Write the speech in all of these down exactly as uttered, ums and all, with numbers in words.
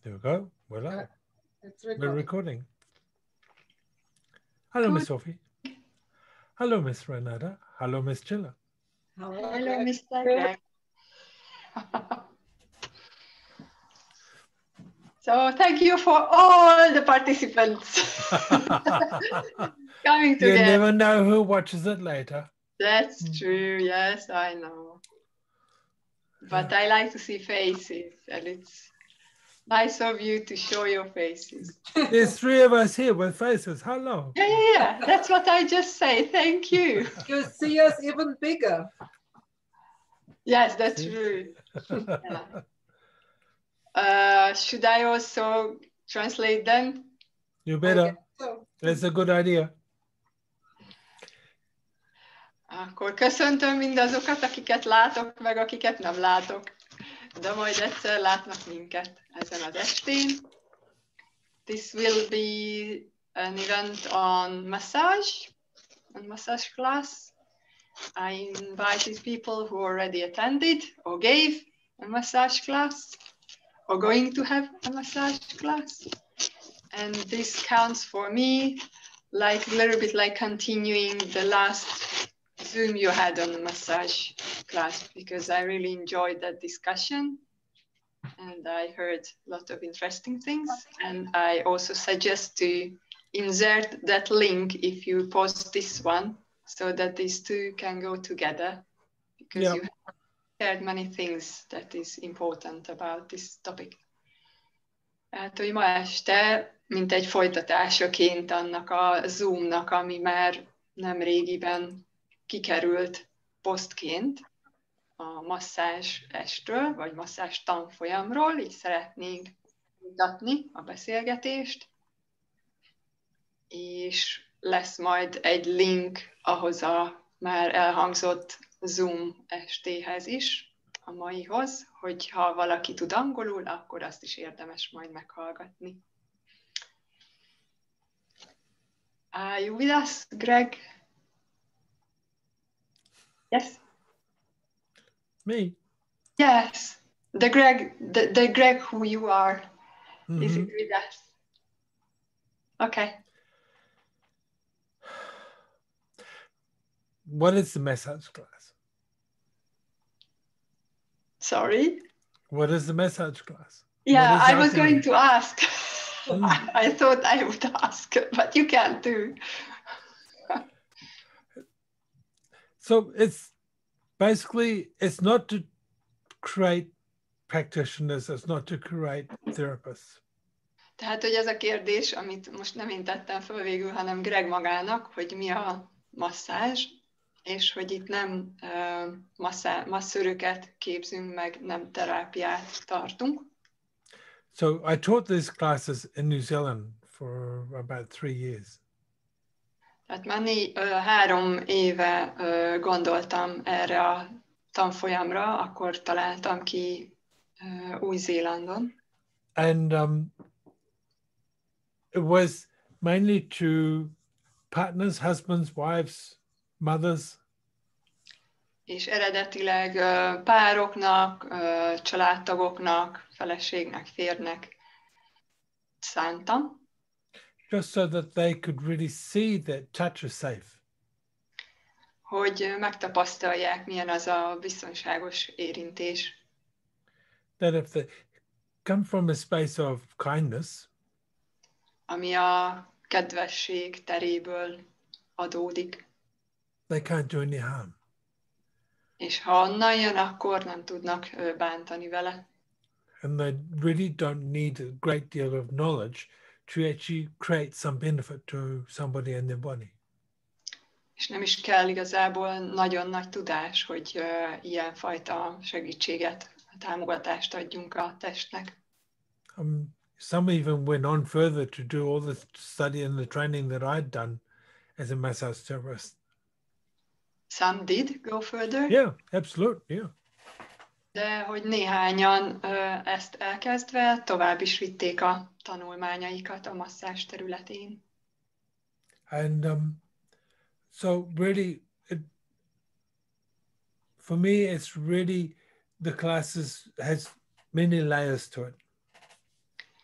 There we go. Well, Uh, it's we're recording. recording. Hello, Miss Sophie. Hello, Miss Renata. Hello, Miss Csilla. Hello, Hello, Greg. Mister Greg. So thank you for all the participants coming You together. never know who watches it later. That's Mm. true. Yes, I know. But Yeah. I like to see faces, and it's nice of you to show your faces. There's three of us here with faces. Hello. Yeah, yeah, yeah. That's what I just say. Thank you. You see us even bigger. Yes, that's See? true. Yeah. Uh, should I also translate them? You I better. guess so. That's a good idea. Akkor köszöntöm mindazokat, akiket látok, meg akiket nem látok. De majd egyszer látnak minket ezen az estén. This will be an event on massage, on massage class. I invited people who already attended or gave a massage class or going to have a massage class. And this counts for me like a little bit like continuing the last Zoom you had on the massage class, because I really enjoyed that discussion and I heard a lot of interesting things. And I also suggest to insert that link if you post this one, so that these two can go together, because Yeah. you have shared many things that is important about this topic. Hát, hogy ma este, mint egy folytatásaként annak a Zoomnak, ami már nem régiben kikerült posztként a masszázs estről, vagy masszázs tanfolyamról, így szeretnénk mutatni a beszélgetést, és lesz majd egy link ahhoz a már elhangzott Zoom estéhez is, a maihoz, hogyha valaki tud angolul, akkor azt is érdemes majd meghallgatni. Are you with us, Greg? Yes? Me. Yes. The Greg, the, the Greg who you are, Mhm. is it with us? Okay. What is the massage class? Sorry. What is the massage class? Yeah, What is I was alchemy? going to ask. Mm. I, I thought I would ask, but you can't do. So it's basically, it's not to create practitioners, it's not to create therapists. Tehát, hogy ez a kérdés, amit most nem én tettem föl végül, hanem Greg magának, hogy mi a masszázs, és hogy itt nem uh, masszá, masszöröket képzünk meg, nem terápiát tartunk. So I taught these classes in New Zealand for about three years. Tehát már né, uh, három éve uh, gondoltam erre a tanfolyamra, akkor találtam ki uh, Új-Zélandon. And um, it was mainly to partners, husbands, wives, mothers. És eredetileg uh, pároknak, uh, családtagoknak, feleségnek, férnek szántam, Just so that they could really see that touch is safe. hogy megtapasztalják, milyen az a biztonságos érintés. That if they come from a space of kindness, Ami a kedvesség teréből adódik. they can't do any harm. És ha onnan jön, akkor nem tudnak ö, bántani vele. And they really don't need a great deal of knowledge to actually create some benefit to somebody in their body. És nem is kell igazából nagyon nagy tudás, hogy ö, ilyenfajta segítséget, támogatást adjunk a testnek. Um, some even went on further to do all the study and the training that I'd done as a massage therapist. Some did go further, Yeah, absolutely. Yeah. de hogy néhányan ö, ezt elkezdve tovább is vitték a tanulmányaikat a masszázs területén. And um, so really, it, for me, it's really, the classes has many layers to it.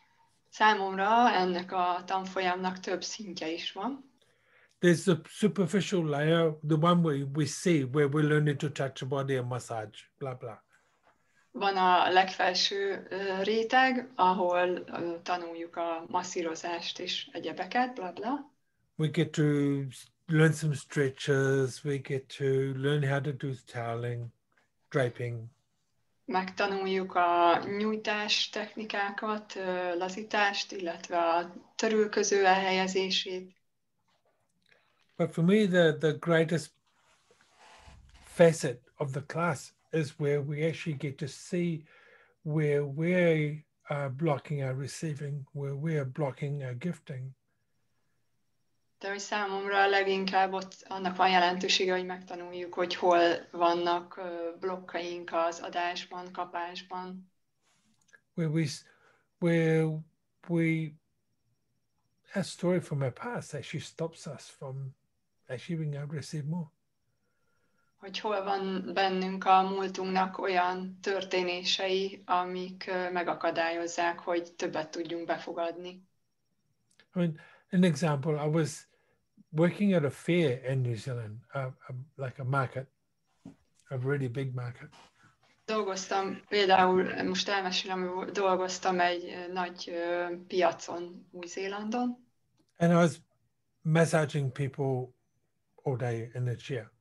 Számomra ennek a tanfolyamnak több szintje is van. There's the superficial layer, the one where we see, where we're learning to touch the body and massage, blah, blah. Van a legfelső réteg, ahol tanuljuk a masszírozást és egyebeket, bla bla. We get to learn some stretches, we get to learn how to do toweling, draping. Megtanuljuk a nyújtás technikákat, lazítást, illetve a törülköző elhelyezését. But for me, the, the greatest facet of the class is where we actually get to see where we are blocking our receiving, where we are blocking our gifting. De hogy számomra leginkább ott annak van jelentősége, hogy megtanuljuk, hogy hol vannak blokkaink az adásban, kapásban. Where we, where we, our story from our past actually stops us from actually being able to receive more. Hogy hol van bennünk a múltunknak olyan történései, amik megakadályozzák, hogy többet tudjunk befogadni. I mean, an example, I was working at a fair in New Zealand, uh, uh, like a market, a really big market. Dolgoztam, például most elmesélem, hogy dolgoztam egy nagy piacon Új-Zélandon. And I was massaging people all day in the chair.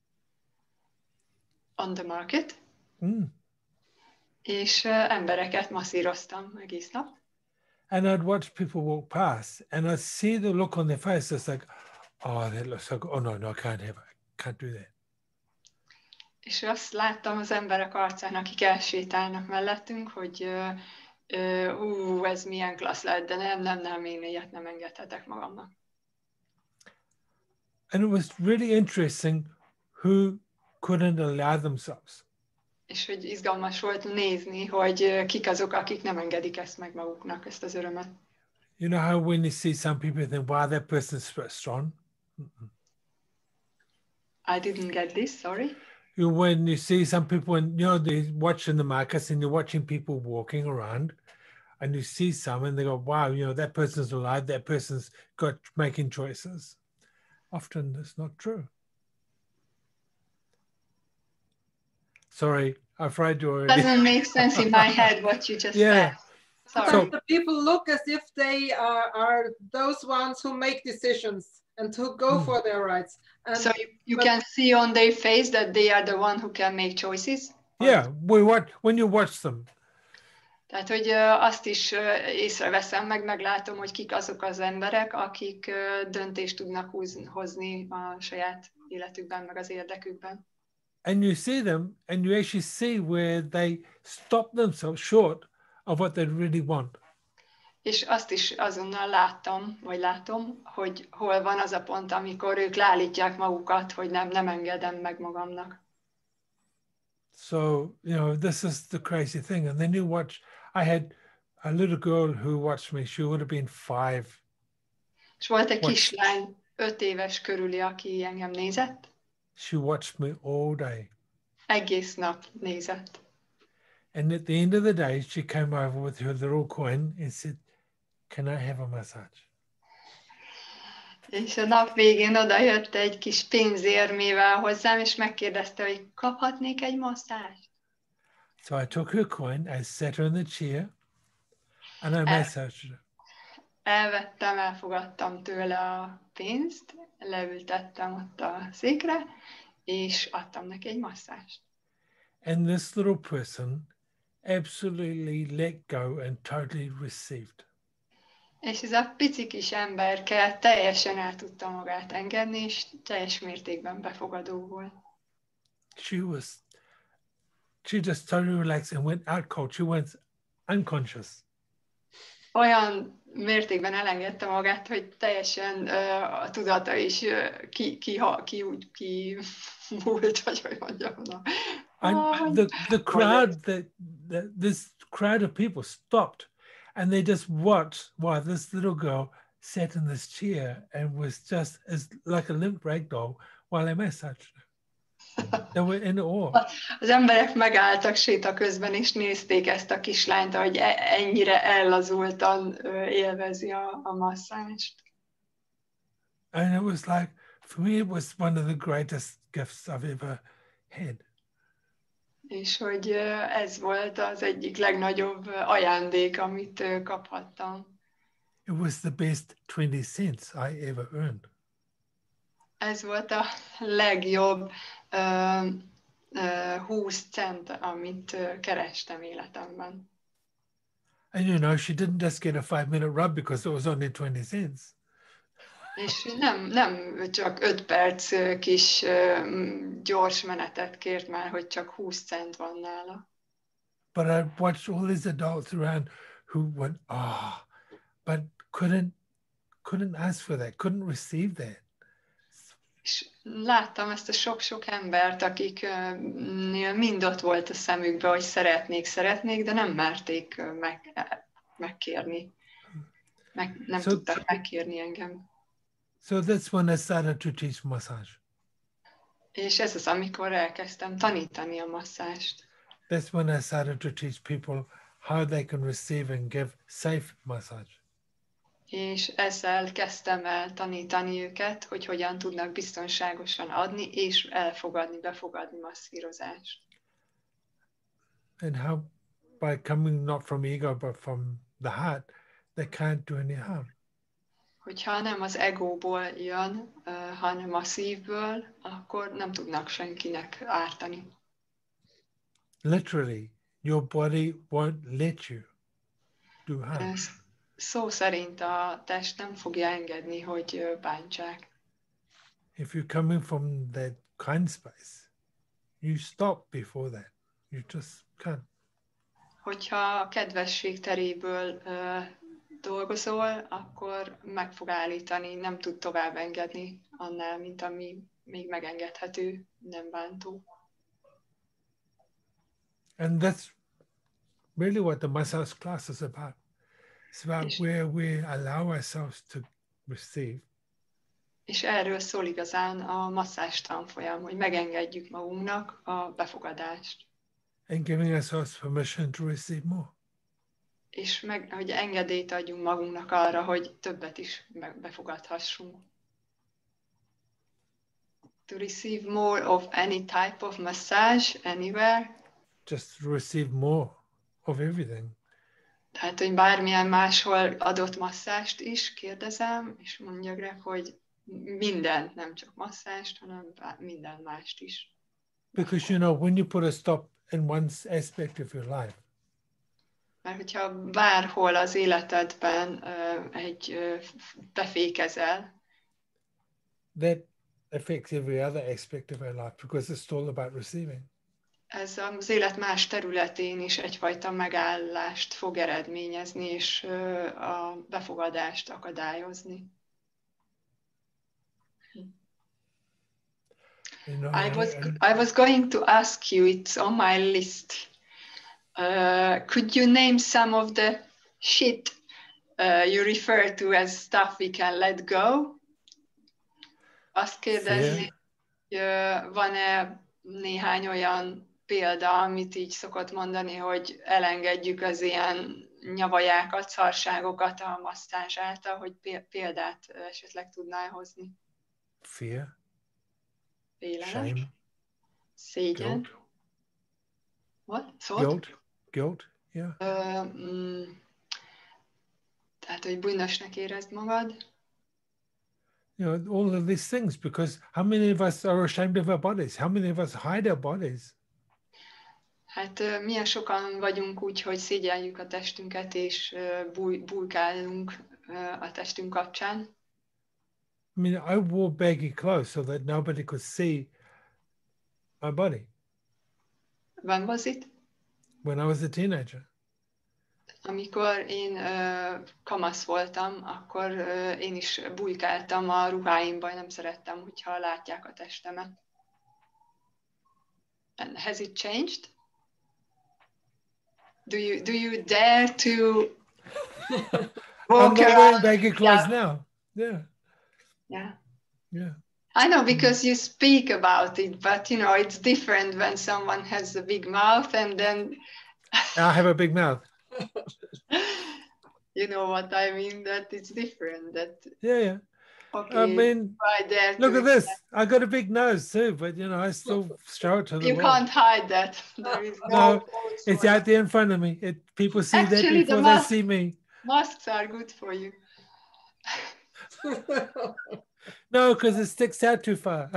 On the market. Mm. És uh, embereket masszíroztam egész nap. And I'd watch people walk past and I'd see the look on their face. It's like, oh, that looks so good. Oh, no, no, I can't have it. I can't do that. És azt láttam az emberek arcán, akik elsétálnak mellettünk, hogy uh, uh, ú, ez milyen klassz lett, de nem, nem, nem, én ilyet nem engedhetek magamnak. And it was really interesting who couldn't allow themselves. És hogy izgalmas volt nézni, hogy kik azok, akik nem engedik ezt meg maguknak, ezt az örömet. You know how when you see some people think, wow, that person's strong? Mm-mm. I didn't get this, sorry. You, when you see some people, and you know, they're watching the markets and you're watching people walking around and you see some and they go, wow, you know, that person's alive, that person's got making choices. Often it's not true. Sorry, I'm afraid you already... Doesn't make sense in my head what you just Yeah. said. Sorry. Sometimes the people look as if they are, are those ones who make decisions and who go Mm. for their rights. And So you, you but- can see on their face that they are the one who can make choices? Yeah, we watch, when you watch them, Tehát, hogy uh, azt is uh, észreveszem, meg meglátom, hogy kik azok az emberek, akik uh, döntést tudnak húz, hozni a saját életükben, meg az érdekükben. and you see them and you actually see where they stop themselves short of what they really want. És azt is azonnal láttam, vagy látom, hogy hol van az a pont, amikor ők leállítják magukat, hogy nem, nem engedem meg magamnak. So, you know, this is the crazy thing. And then you watch, I had a little girl who watched me, she would have been five. És volt egy What? kislány, öt éves körüli, aki engem nézett, She watched me all day. egész nap nézett. And at the end of the day, she came over with her little coin and said, can I have a massage? És a nap végén odajött egy kis pénzérmével hozzám, és megkérdezte, hogy kaphatnék egy masszást. So I took her coin, I sat her in the chair, and I massaged her. Elvettem, elfogadtam tőle a pénzt, leültettem ott a székre, és adtam neki egy masszást. And this little person absolutely let go and totally received. És ez a pici kis emberke teljesen el tudta magát engedni, és teljes mértékben befogadó volt. She was, she just totally relaxed and went out cold. She went unconscious. Olyan mértékben elengedte magát, hogy teljesen uh, a tudata is uh, ki, ki, ki, úgy ki múlt, vagy hogy mondjam. Na. And the, the crowd, the, the, this crowd of people stopped and they just watched while this little girl sat in this chair and was just as like a limp rag doll while I massaged her. They were in awe. Az emberek megálltak séta közben, és nézték ezt a kislányt, hogy ennyire ellazultan élvezi a, a masszást. And it was like, for me, it was one of the greatest gifts I've ever had. És hogy ez volt az egyik legnagyobb ajándék, amit kaphattam. It was the best twenty cents I ever earned. Ez volt a legjobb uh, uh, húsz cent, amit uh, kerestem életemben. And you know, she didn't just get a five minute rub because it was only twenty cents. És nem, nem csak öt perc kis uh, gyors menetet kért már, hogy csak húsz cent van nála. But I watched all these adults around who went, oh, but couldn't, couldn't ask for that, couldn't receive that. És láttam ezt a sok-sok embert, akiknél mind ott volt a szemükbe, hogy szeretnék, szeretnék, de nem merték meg, megkérni. Meg, nem so, tudtak megkérni engem. So that's when I started to teach massage. És ez az, amikor elkezdtem tanítani a masszást. That's when I started to teach people how they can receive and give safe massage. És ezzel kezdtem el tanítani őket, hogy hogyan tudnak biztonságosan adni és elfogadni, befogadni masszírozást. And how, by coming not from ego but from the heart, they can't do any harm. Hogyha nem az egóból jön, uh, hanem a szívből, akkor nem tudnak senkinek ártani. Literally, your body won't let you do harm. Ez szó szerint a test nem fogja engedni, hogy bántsák. If you're coming from that kind space, you stop before that. You just can't. Hogyha a kedvesség teréből uh, dolgozol, akkor meg fog állítani, nem tud tovább engedni annál, mint ami még megengedhető, nem bántó. And that's really what the massage class is about. It's about where we allow ourselves to receive. És erről szól igazán a masszázs tanfolyam, hogy megengedjük magunknak a befogadást. And giving ourselves permission to receive more. És meg, hogy engedélyt adjunk magunknak arra, hogy többet is befogadhassunk. To receive more of any type of massage anywhere. Just to receive more of everything. Tehát, hogy bármilyen máshol adott masszást is kérdezem, és mondjak rá, hogy mindent, nem csak masszást, hanem minden mást is. Because you know, when you put a stop in one aspect of your life, mert hogyha bárhol az életedben uh, egy uh, befékezel, that affects every other aspect of our life because it's all about receiving. Ez az élet más területén is egyfajta megállást fog eredményezni, és uh, a befogadást akadályozni. You know, I was I was going to ask you, it's on my list. Uh, could you name some of the shit uh, you refer to as stuff we can let go? Azt kérdezni, hogy uh, van-e néhány olyan példa, amit így szokott mondani, hogy elengedjük az ilyen nyavajákat, szarságokat a masszázs által, hogy példát esetleg tudnál hozni? Fear. Félelem. Shame. Szégyen. Guilt. What? Szóval? Guilt. Guilt, yeah. Uh, mm, tehát, hogy bűnösnek érezd magad. You know, all of these things, because how many of us are ashamed of our bodies? How many of us hide our bodies? Hát uh, milyen sokan vagyunk úgy, hogy szégyeljük a testünket, és uh, búj, bújkálunk uh, a testünk kapcsán. I mean, I wore baggy clothes so that nobody could see my body. When was it? When I was a teenager. Amikor én uh, kamasz voltam, akkor uh, én is bújkáltam a ruháimba, nem szerettem, hogyha látják a testemet. And has it changed? Do you do you dare to I'm not wearing baggy clothes yeah. now. Yeah. Yeah. Yeah. I know, because you speak about it, but you know, it's different when someone has a big mouth and then I have a big mouth. You know what I mean, that it's different. That Yeah, yeah. okay, I mean, right there. look at this. I got a big nose too, but you know, I still show it to the You world. can't hide that. There is no, No, it's out there in front of me. It, people see Actually, that before the they mask, see me. Masks are good for you. No, because it sticks out too far.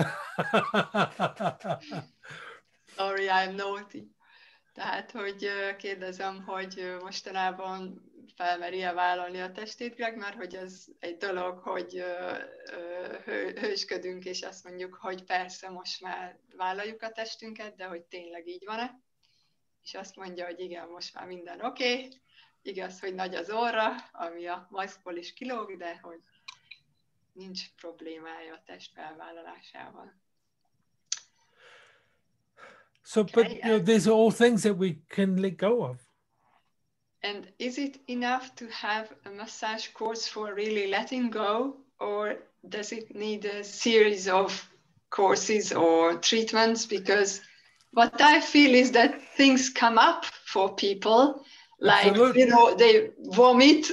Sorry, I'm naughty. Tehát, hogy kérdezem, hogy mostanában felmeri-e vállalni a testét, Greg, mert hogy ez egy dolog, hogy hő, hősködünk, és azt mondjuk, hogy persze most már vállaljuk a testünket, de hogy tényleg így van-e? És azt mondja, hogy igen, most már minden oké. Okay. Igaz, hogy nagy az orra, ami a maszkból is kilóg, de hogy nincs problémája a test felvállalásával. So, Okay, but you know, these are all things that we can let go of. And is it enough to have a massage course for really letting go, or does it need a series of courses or treatments? Because what I feel is that things come up for people, like, Absolutely. you know, they vomit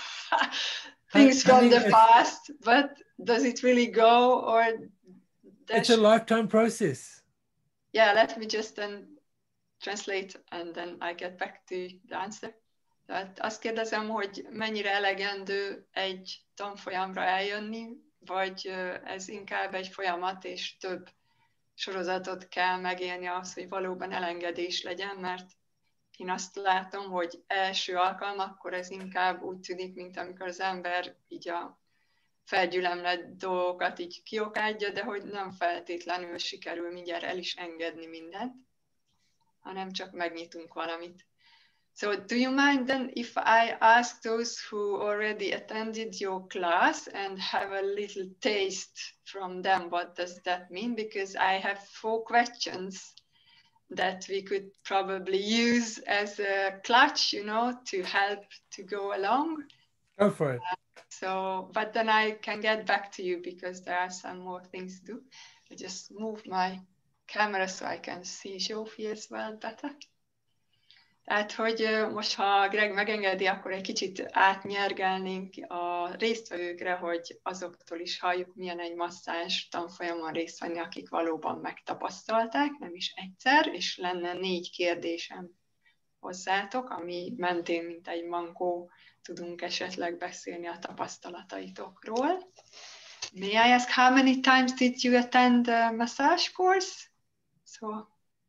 things from the past, but does it really go, or it's a lifetime process? Yeah, let me just then translate and then I get back to the answer. Tehát azt kérdezem, hogy mennyire elegendő egy tanfolyamra eljönni, vagy ez inkább egy folyamat, és több sorozatot kell megélni ahhoz, hogy valóban elengedés legyen, mert én azt látom, hogy első alkalmakkor ez inkább úgy tűnik, mint amikor az ember így a felgyülemlett dolgokat így kiokádja, de hogy nem feltétlenül sikerül mindjárt el is engedni mindent, hanem csak megnyitunk valamit. So do you mind then if I ask those who already attended your class and have a little taste from them, what does that mean? Because I have four questions that we could probably use as a clutch, you know, to help to go along. Go for it. Uh, so, but then I can get back to you because there are some more things to do. I just move my camera so I can see Zsófi as well better. Tehát, hogy most, ha Greg megengedi, akkor egy kicsit átnyergelnénk a résztvevőkre, hogy azoktól is halljuk, milyen egy masszázs tanfolyamon részt venni, akik valóban megtapasztalták, nem is egyszer, és lenne négy kérdésem hozzátok, ami mentén, mint egy mankó, tudunk esetleg beszélni a tapasztalataitokról. May I ask how many times did you attend the massage course? So,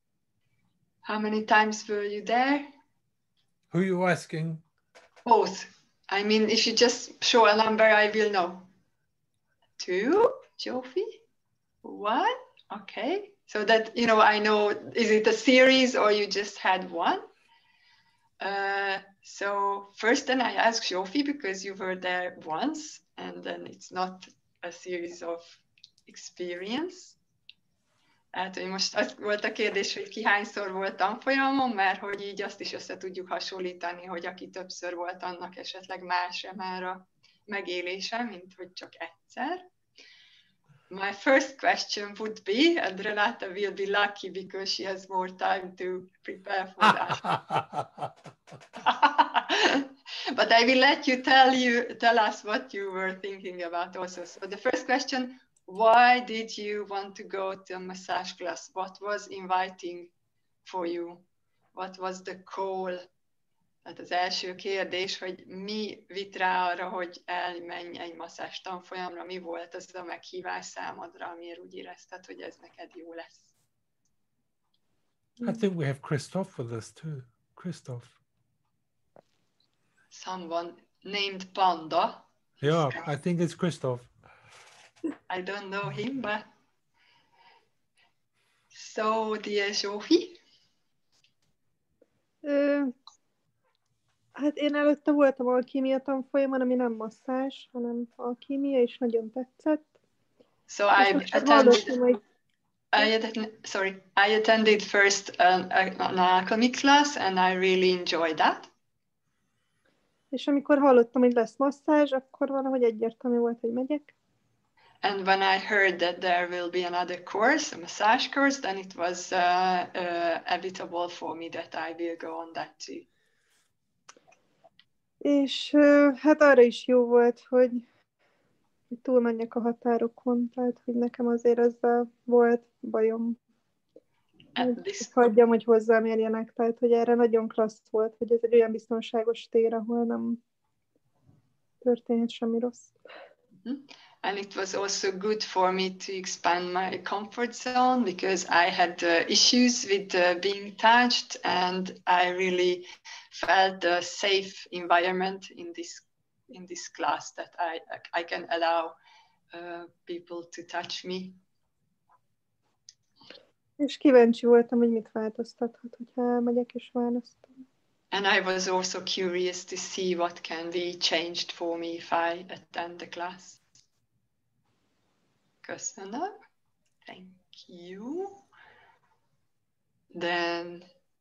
how many times were you there? Who are you asking? Both. I mean, if you just show a number, I will know. Two, Zsófi? One? Okay. So that, you know, I know, is it a series or you just had one? Uh, so first then I ask Zsófi because you were there once and then it's not a series of experience. Hát, hogy most az volt a kérdés, hogy ki hányszor volt tanfolyamon, mert hogy így azt is össze tudjuk hasonlítani, hogy aki többször volt, annak esetleg más-e már a megélése, mint hogy csak egyszer. My first question would be, and Renata will be lucky because she has more time to prepare for that. But I will let you tell you tell us what you were thinking about also. So the first question, why did you want to go to a massage class? What was inviting for you? What was the call? Tehát az első kérdés, hogy mi vitt rá arra, hogy elmenj egy masszázs tanfolyamra, mi volt az a meghívás számodra, amiért úgy érezted, hogy ez neked jó lesz? I think we have Christoph with us too. Christoph. Someone named Panda. Yeah, I think it's Christoph. I don't know him, but so dear Zsófi. Uh, hát én előtte voltam alkímia tanfolyamon, ami nem masszázs, hanem alkímia, és nagyon tetszett. So I attended, hogy... I attended, sorry, I attended first an, an alchemy class, and I really enjoyed that. És amikor hallottam, hogy lesz masszázs, akkor valahogy egyértelmű volt, hogy megyek. And when I heard that there will be another course, a massage course, then it was uh, uh, inevitable for me that I will go on that too. És uh, hát arra is jó volt, hogy, hogy túlmenjek a határokon, tehát hogy nekem azért ezzel volt bajom. Hogy This... hagyjam, hogy hozzám érjenek, tehát hogy erre nagyon klassz volt, hogy ez egy olyan biztonságos tér, ahol nem történhet semmi rossz. Mm-hmm. And it was also good for me to expand my comfort zone because I had uh, issues with uh, being touched, and I really felt a safe environment in this in this class that I I can allow uh, people to touch me. És kíváncsi voltam, hogy mit változtathat, hogyha elmegyek és választom. And I was also curious to see what can be changed for me if I attend the class. Köszönöm. Thank you. Then,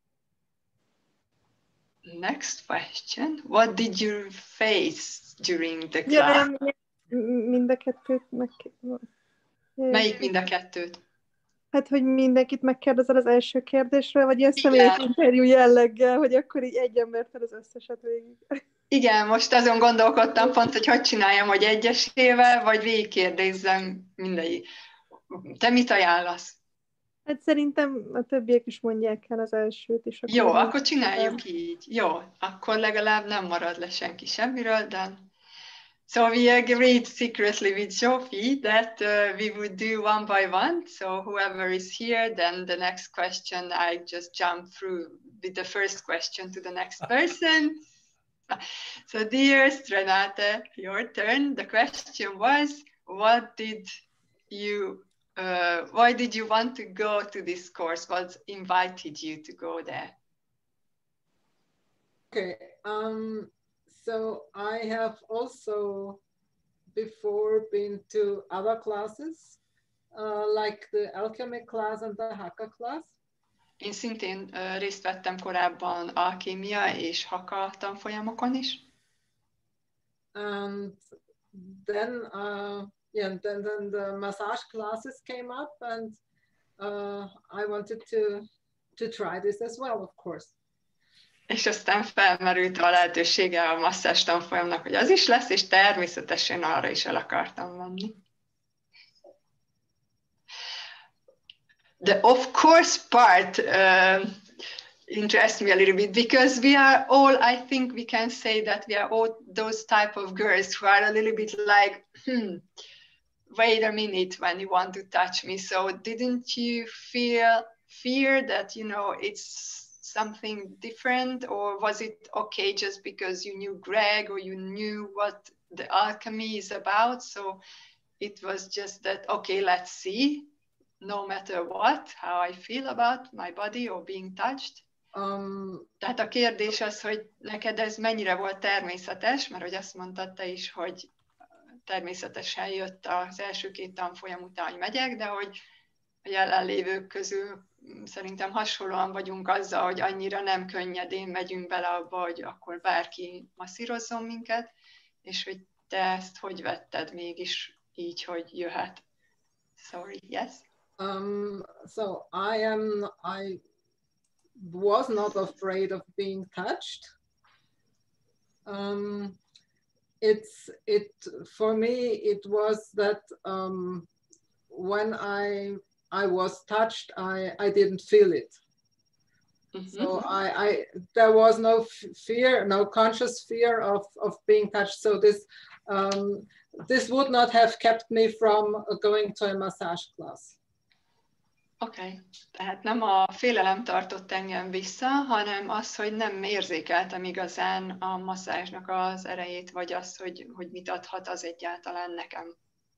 next question. What did you face during the class? Ja, mind a kettőt meg... Melyik mind a kettőt? Hát, hogy mindenkit megkérdezel az első kérdésről, vagy ilyen személyes interjú jelleggel, hogy akkor így egy embertel az összeset végig. Igen, most azon gondolkodtam pont, hogy hogy csináljam, hogy egyesével, vagy végigkérdezzem mindegyik. Te mit ajánlasz? Hát szerintem a többiek is mondják el az elsőt is. Jó, akkor csináljuk így. Jó, akkor legalább nem marad le senki semmiről, de... So we agreed secretly with Sophie that uh, we would do one by one. So whoever is here, then the next question, I just jump through with the first question to the next person. So dearest Renate, your turn. The question was, what did you, uh, why did you want to go to this course? What invited you to go there? Okay. Um, So I have also before been to other classes, uh, like the Alchemy class and the Haka class. Én szintén uh, részt vettem korábban alkémia és haka tanfolyamokon is. And then, uh, yeah, then, then the massage classes came up, and uh, I wanted to to try this as well, of course. És aztán felmerült a lehetősége a masszázs tanfolyamnak, hogy az is lesz, és természetesen arra is el akartam menni. The of course part uh, interests me a little bit, because we are all, I think we can say that we are all those type of girls who are a little bit like, hmm, wait a minute when you want to touch me. So didn't you feel fear that, you know, it's something different, or was it okay just because you knew Greg or you knew what the alchemy is about? So it was just that, okay, let's see, no matter what, how I feel about my body or being touched. Um, Tehát a kérdés az, hogy neked ez mennyire volt természetes, mert hogy azt mondtad te is, hogy természetesen jött az első két tanfolyam után, hogy megyek, de hogy a jelenlévők közül szerintem hasonlóan vagyunk azzal, hogy annyira nem könnyedén megyünk bele abba, hogy akkor bárki masszírozzon minket, és hogy te ezt hogy vetted mégis így, hogy jöhet? Sorry, yes? Um, so I am, I was not afraid of being touched. Um, it's, it, for me, it was that um, when I I was touched, I, I didn't feel it. Mm-hmm. So I, I there was no f fear, no conscious fear of, of being touched. So this um, this would not have kept me from going to a massage class. Okay. Tehát nem a félelem tartott engem vissza, hanem az, hogy nem érzékeltem igazán a masszázsnak az erejét, vagy azt, hogy, hogy mit adhat az egyáltalán nekem.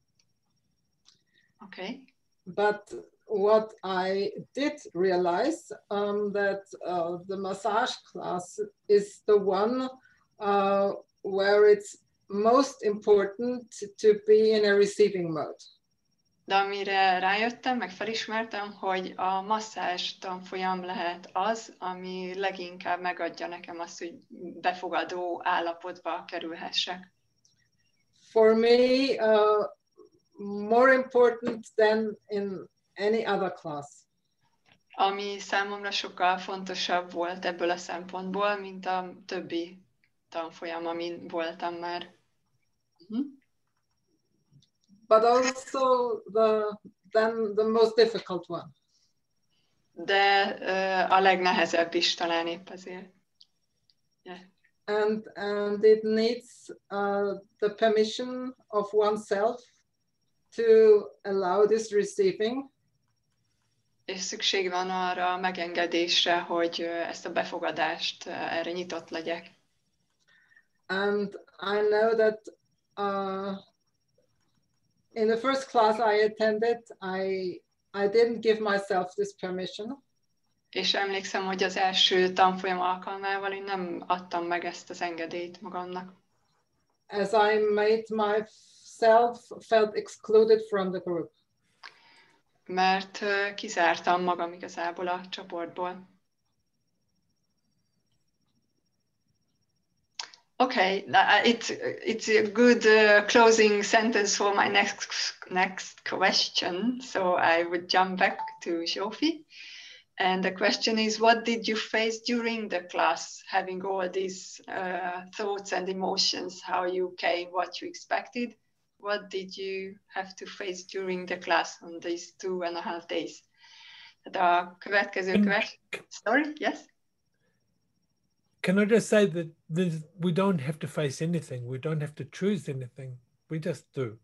Okay. But what I did realize um, that uh, the massage class is the one uh, where it's most important to be in a receiving mode. De amire rájöttem, meg felismertem, hogy a masszázs tanfolyam lehet az, ami leginkább megadja nekem azt, hogy befogadó állapotba kerülhessek. For me, uh, more important than in any other class. Ami számomra sokkal fontosabb volt ebből a szempontból, mint a többi tanfolyam, amin voltam már. Uh-huh. But also the then the most difficult one. De uh, a legnehezebb is talán épp azért. Yeah. And and it needs uh, the permission of oneself to allow this receiving. És szükség van arra a megengedésre, hogy ezt a befogadást erre nyitott legyek. And I know that uh, in the first class I attended, I I didn't give myself this permission. És emlékszem, hogy az első tanfolyam alkalmával én nem adtam meg ezt az engedélyt magamnak. As I made myself felt excluded from the group. Mert kizártam magam igazából a csoportból. Okay, it's it's a good uh, closing sentence for my next next question. So I would jump back to Zsófi. And the question is, what did you face during the class, having all these uh, thoughts and emotions, how you came, what you expected? What did you have to face during the class on these two and a half days? The következő question. Sorry, yes? Can I just say that we don't have to face anything. We don't have to choose anything. We just do.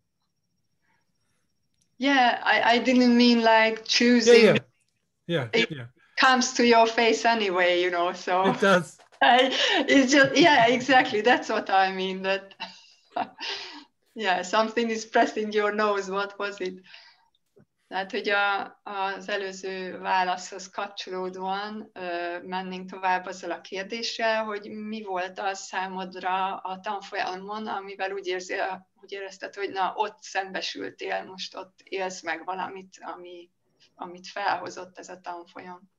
Yeah, I, I didn't mean like choosing. Yeah, yeah, yeah, it yeah. comes to your face anyway, you know, so. It does. I, it's just, yeah, exactly. That's what I mean. That, yeah, something is pressing your nose. What was it? Tehát, hogy a, az előző válaszhoz kapcsolódóan uh, mennénk tovább azzal a kérdéssel, hogy mi volt az számodra a tanfolyamon, amivel úgy, érzi, úgy érezted, hogy na, ott szembesültél, most ott élsz meg valamit, ami, amit felhozott ez a tanfolyam.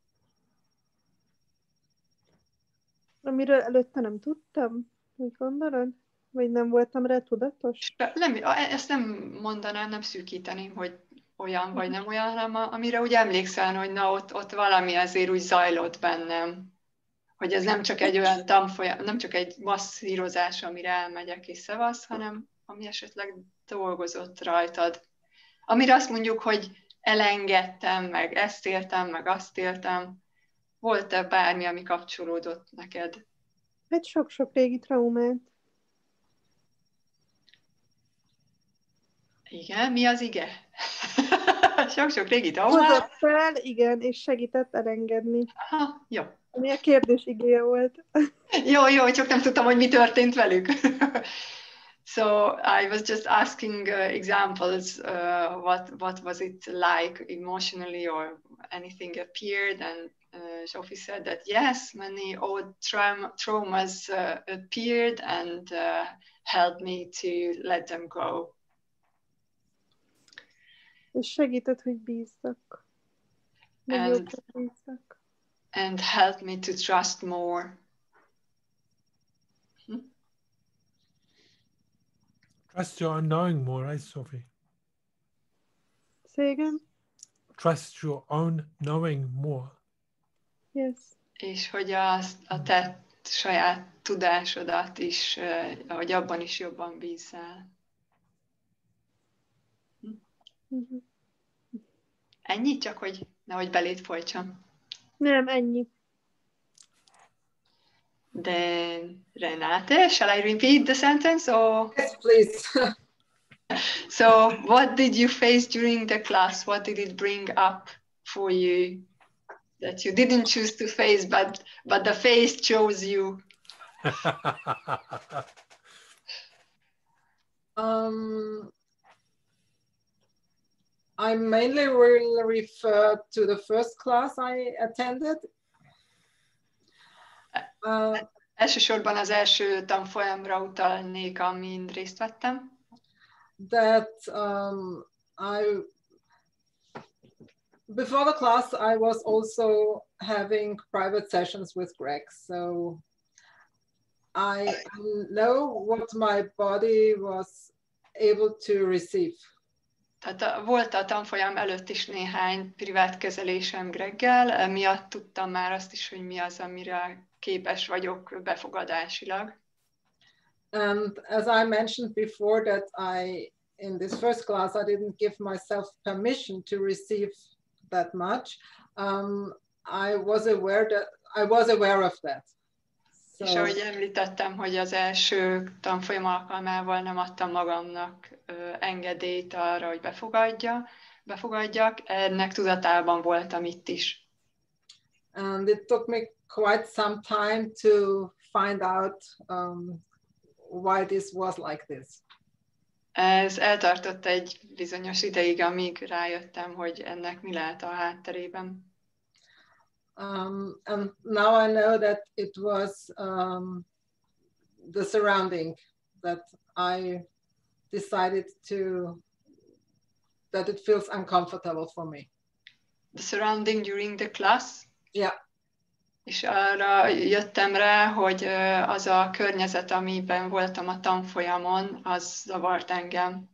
Amiről előtte nem tudtam, úgy gondolod? Vagy nem voltam rá tudatos? Nem, ezt nem mondanám, nem szűkíteném, hogy olyan vagy nem olyan, hanem amire úgy emlékszel, hogy na ott, ott valami azért úgy zajlott bennem. Hogy ez nem csak egy olyan tanfolyam, nem csak egy masszírozás, amire elmegyek és szevasz, hanem ami esetleg dolgozott rajtad. Amire azt mondjuk, hogy elengedtem, meg ezt éltem, meg azt éltem. Volt-e bármi, ami kapcsolódott neked? Egy sok-sok régi traumát. Igen, mi az ige? Sok-sok régi traumát? Hozott fel, igen, és segített elengedni. Aha, jó. Ami a kérdés igéje volt. Jó, jó, csak nem tudtam, hogy mi történt velük. So I was just asking uh, examples, uh, what, what was it like emotionally or anything appeared, and uh, Sophie said that yes, many old traum traumas uh, appeared and uh, helped me to let them go. És segített, hogy bízzak. And, bízzak. and helped me to trust more. Hm? Trust your own knowing more, right, Sophie? Say again? Trust your own knowing more. Yes. És hogy a, a te saját tudásodat is, hogy abban is jobban bízzál. Uh-huh. Ennyi? Csak hogy nehogy beléd folytsam. Nem, ennyi. Then Renate, shall I repeat the sentence or? Yes, please. So, what did you face during the class? What did it bring up for you that you didn't choose to face, but but the face chose you? um, I mainly will refer to the first class I attended. Uh, Elsősorban az első tanfolyamra utalnék, amin részt vettem. That um, I, before the class, I was also having private sessions with Greg. So I know what my body was able to receive. Tehát a, volt a tanfolyam előtt is néhány privát kezelésem Greggel, emiatt tudtam már azt is, hogy mi az, amire képes vagyok befogadásilag. And as I mentioned before, that I, in this first class, I didn't give myself permission to receive that much. Um, I was aware that I was aware of that. So, és ahogy említettem, hogy az első tanfolyam alkalmával nem adtam magamnak ö, engedélyt arra, hogy befogadja, befogadjak, ennek tudatában voltam itt is. And it took me quite some time to find out um, why this was like this. Ez eltartott egy bizonyos ideig, amíg rájöttem, hogy ennek mi lehet a hátterében. Um, and now I know that it was um, the surrounding that I decided to, that it feels uncomfortable for me. The surrounding during the class? Yeah. És arra jöttem rá, hogy az a környezet, amiben voltam a tanfolyamon, az zavart engem.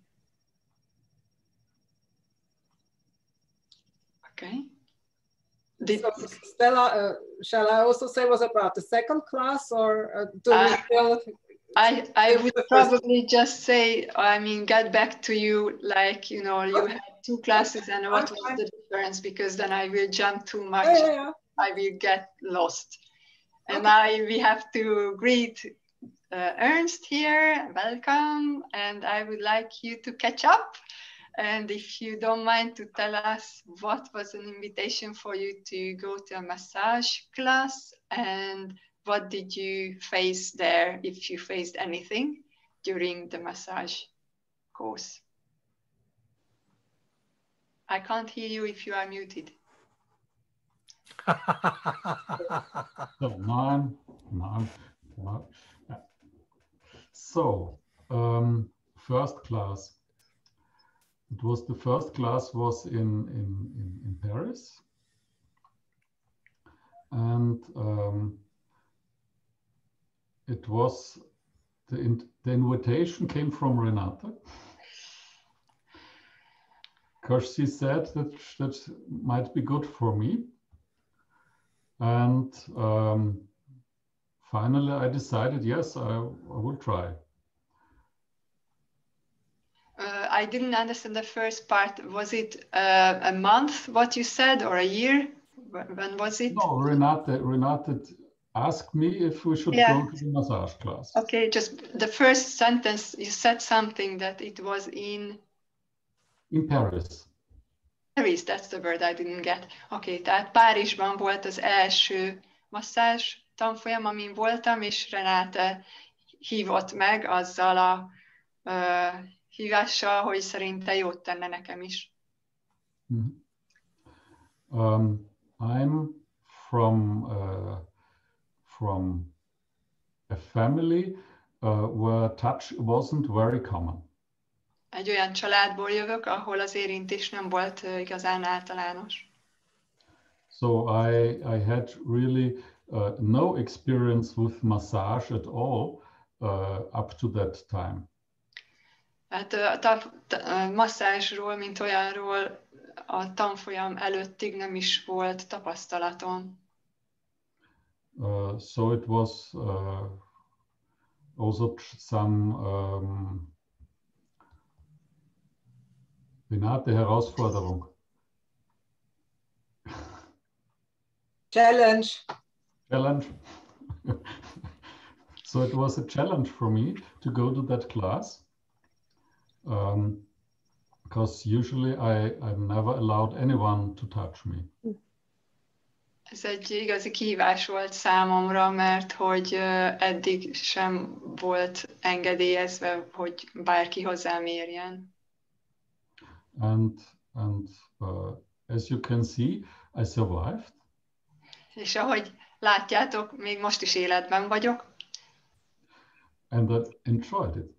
Okay. Did... So, Stella, uh, shall I also say was about the second class, or uh, do we I, still? I, I would probably just say, I mean, get back to you, like, you know, you okay. had two classes and what okay. was the difference, because then I will jump too much. Yeah, yeah, yeah. I will get lost. And okay. I we have to greet uh, Ernst here, welcome, and I would like you to catch up. And if you don't mind to tell us what was an invitation for you to go to a massage class and what did you face there, if you faced anything during the massage course. I can't hear you if you are muted. So, nine, nine, nine. So, um, first class. It was the first class was in in in, in Paris, and um, it was the in, the invitation came from Renate, because she said that that might be good for me. And um, finally, I decided, yes, I, I will try. Uh, I didn't understand the first part. Was it uh, a month, what you said, or a year? When was it? No, Renate, Renate asked me if we should yeah. go to the massage class. Okay, just the first sentence, you said something that it was in... In Paris. Paris, that's the word I didn't get. Oké, okay, tehát Párizsban volt az első masszázs tanfolyam, amin voltam, és Renate hívott meg azzal a uh, hívással, hogy szerinte jót tenne nekem is. Mm-hmm. um, I'm from uh, from a family uh, where touch wasn't very common. Egy olyan családból jövök, ahol az érintés nem volt uh, igazán általános. So I I had really uh, no experience with massage at all uh, up to that time. Hát a masszázsról, mint olyanról a tanfolyam előttig nem is volt tapasztalatom. Uh, so it was uh, also some um, Renate, Herausforderung. Challenge. Challenge. So it was a challenge for me to go to that class. Um, because usually I, I never allowed anyone to touch me. Ez egy igazi kihívás volt számomra, mert hogy eddig sem volt engedélyezve, hogy bárki hozzám érjen. And, and uh, as you can see, I survived. És ahogy látjátok, még most is életben vagyok. And I enjoyed it.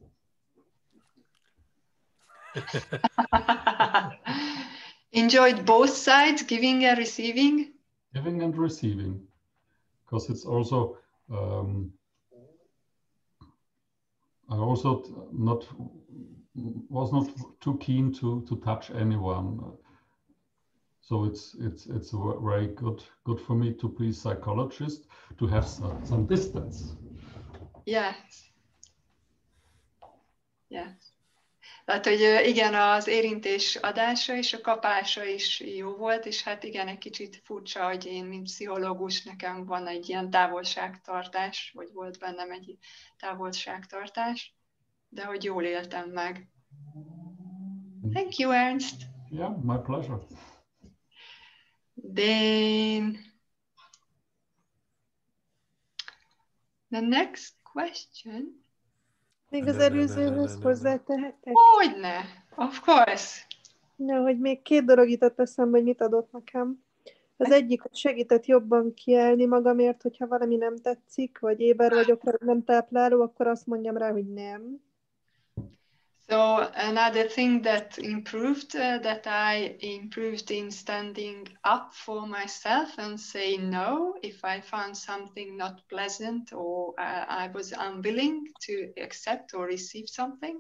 Enjoyed both sides, giving and receiving? Giving and receiving, because it's also, um, I also not was not too keen to to touch anyone. So it's it's it's very good good for me to be a psychologist, to have some, some distance. Yes. Yes. Tehát, hogy igen, az érintés adása és a kapása is jó volt, és hát igen, egy kicsit furcsa, hogy én, mint pszichológus, nekem van egy ilyen távolságtartás, vagy volt bennem egy távolságtartás, de hogy jól éltem meg. Thank you, Ernst. Yeah, my pleasure. Then the next question. Még az előzőhöz hozzátehetek? Hogyne, of course. Na, hogy még két dolog jutott eszembe, hogy mit adott nekem. Az egyik, hogy segített jobban kiállni magamért, hogyha valami nem tetszik, vagy éber vagyok, vagy nem tápláló, akkor azt mondjam rá, hogy nem. So another thing that improved, uh, that I improved in standing up for myself and say no if I found something not pleasant or uh, I was unwilling to accept or receive something.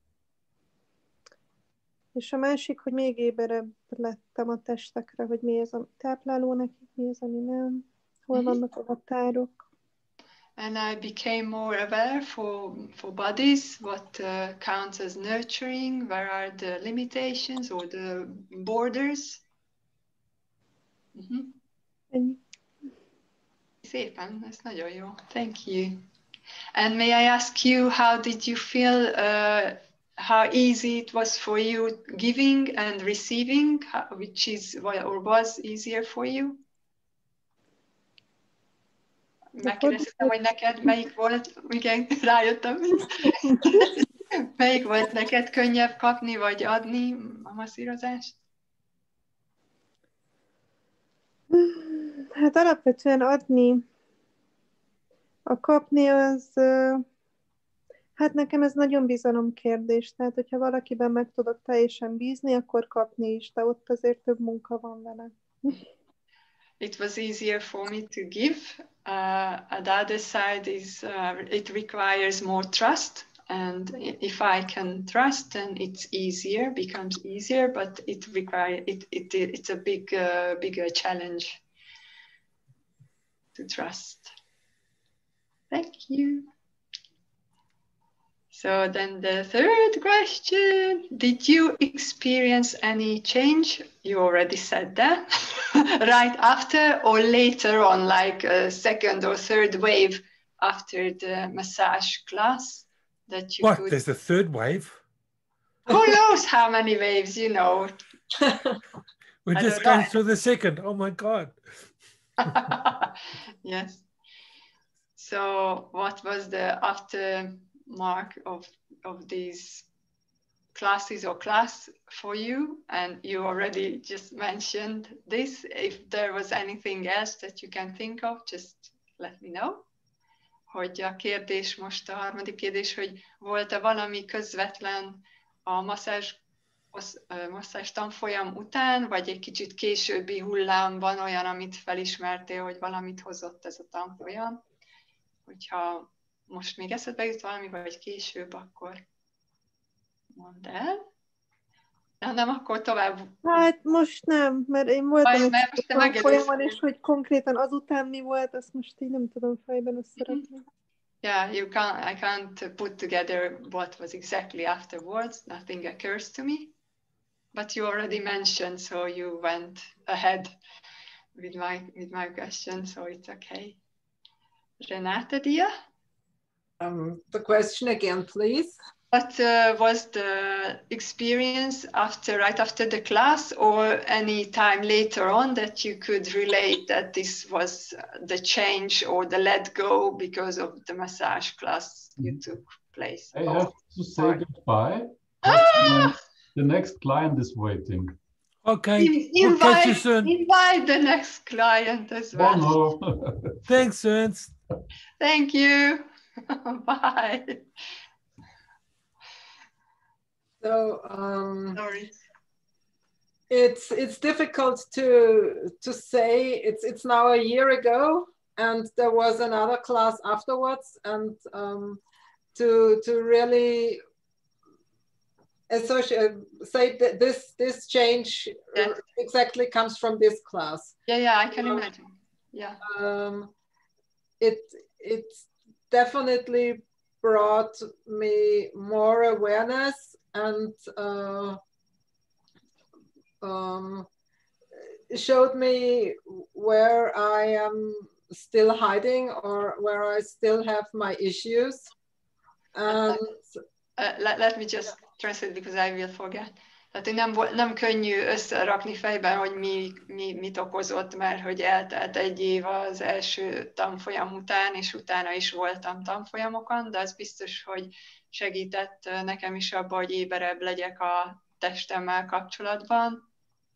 És a másik, hogy még éberebb lettem a testekre, hogy mi ez a tápláló nekik, mi az, ami nem, hol vannak a határok. And I became more aware for, for bodies, what uh, counts as nurturing, where are the limitations or the borders. Mm-hmm. Ennyi. Szépen, ez nagyon jó. Thank you. And may I ask you, how did you feel, uh, how easy it was for you giving and receiving, how, which is or was easier for you? Megkérdeztem, hogy neked melyik volt, igen, rájöttem. Melyik volt neked könnyebb kapni, vagy adni a masszírozást? Hát alapvetően adni, a kapni az, hát nekem ez nagyon bizalomkérdés, tehát hogyha valakiben meg tudok teljesen bízni, akkor kapni is, de ott azért több munka van vele. It was easier for me to give. Uh, the other side is uh, it requires more trust, and if I can trust, then it's easier, becomes easier. But it requires it, it. It's a big, uh, bigger challenge to trust. Thank you. So then the third question, did you experience any change? You already said that. Right after or later on, like a second or third wave after the massage class that you what, could... there's a third wave? Who knows how many waves, you know. We're I just don't going know. through the second. Oh my God. Yes. So what was the aftermark of, of these classes or class for you? And you already just mentioned this. If there was anything else that you can think of, just let me know. Hogy a kérdés most, a harmadik kérdés, hogy volt-e valami közvetlen a masszázs, masszázs tanfolyam után, vagy egy kicsit későbbi hullámban olyan, amit felismertél, hogy valamit hozott ez a tanfolyam? Hogyha most még eszedbe jut valami, vagy később, akkor mondd el. Ja, nem, akkor tovább. Hát most nem, mert én voltam Majd, mert most egy folyamon, és hogy konkrétan azután mi volt, azt most így nem tudom fejben összerakni. Mm-hmm. Yeah, you can't, I can't put together what was exactly afterwards. Nothing occurs to me. But you already mentioned, so you went ahead with my, with my question, so it's okay. Renate, dear? Um, the question again, please. What uh, was the experience after, right after the class, or any time later on that you could relate that this was the change or the let go because of the massage class you took place? I have to say or... goodbye. Ah! The next client is waiting. Okay. In, we'll invite, catch you soon. invite the next client as well. Oh, no. Thanks, Ernst. Thank you. Bye. So um, Sorry. It's it's difficult to to say. It's it's now a year ago, and there was another class afterwards, and um, to to really associate, say that this this change Yeah. exactly comes from this class. Yeah, yeah, I can imagine. Yeah. Um, it it definitely brought me more awareness and uh, um, showed me where I am still hiding or where I still have my issues. And uh, let, let me just translate because I will forget. Tehát, hogy nem, volt, nem könnyű összerakni fejben, hogy mi, mi, mit okozott, mert hogy eltelt egy év az első tanfolyam után, és utána is voltam tanfolyamokon, de az biztos, hogy segített nekem is abba, hogy éberebb legyek a testemmel kapcsolatban.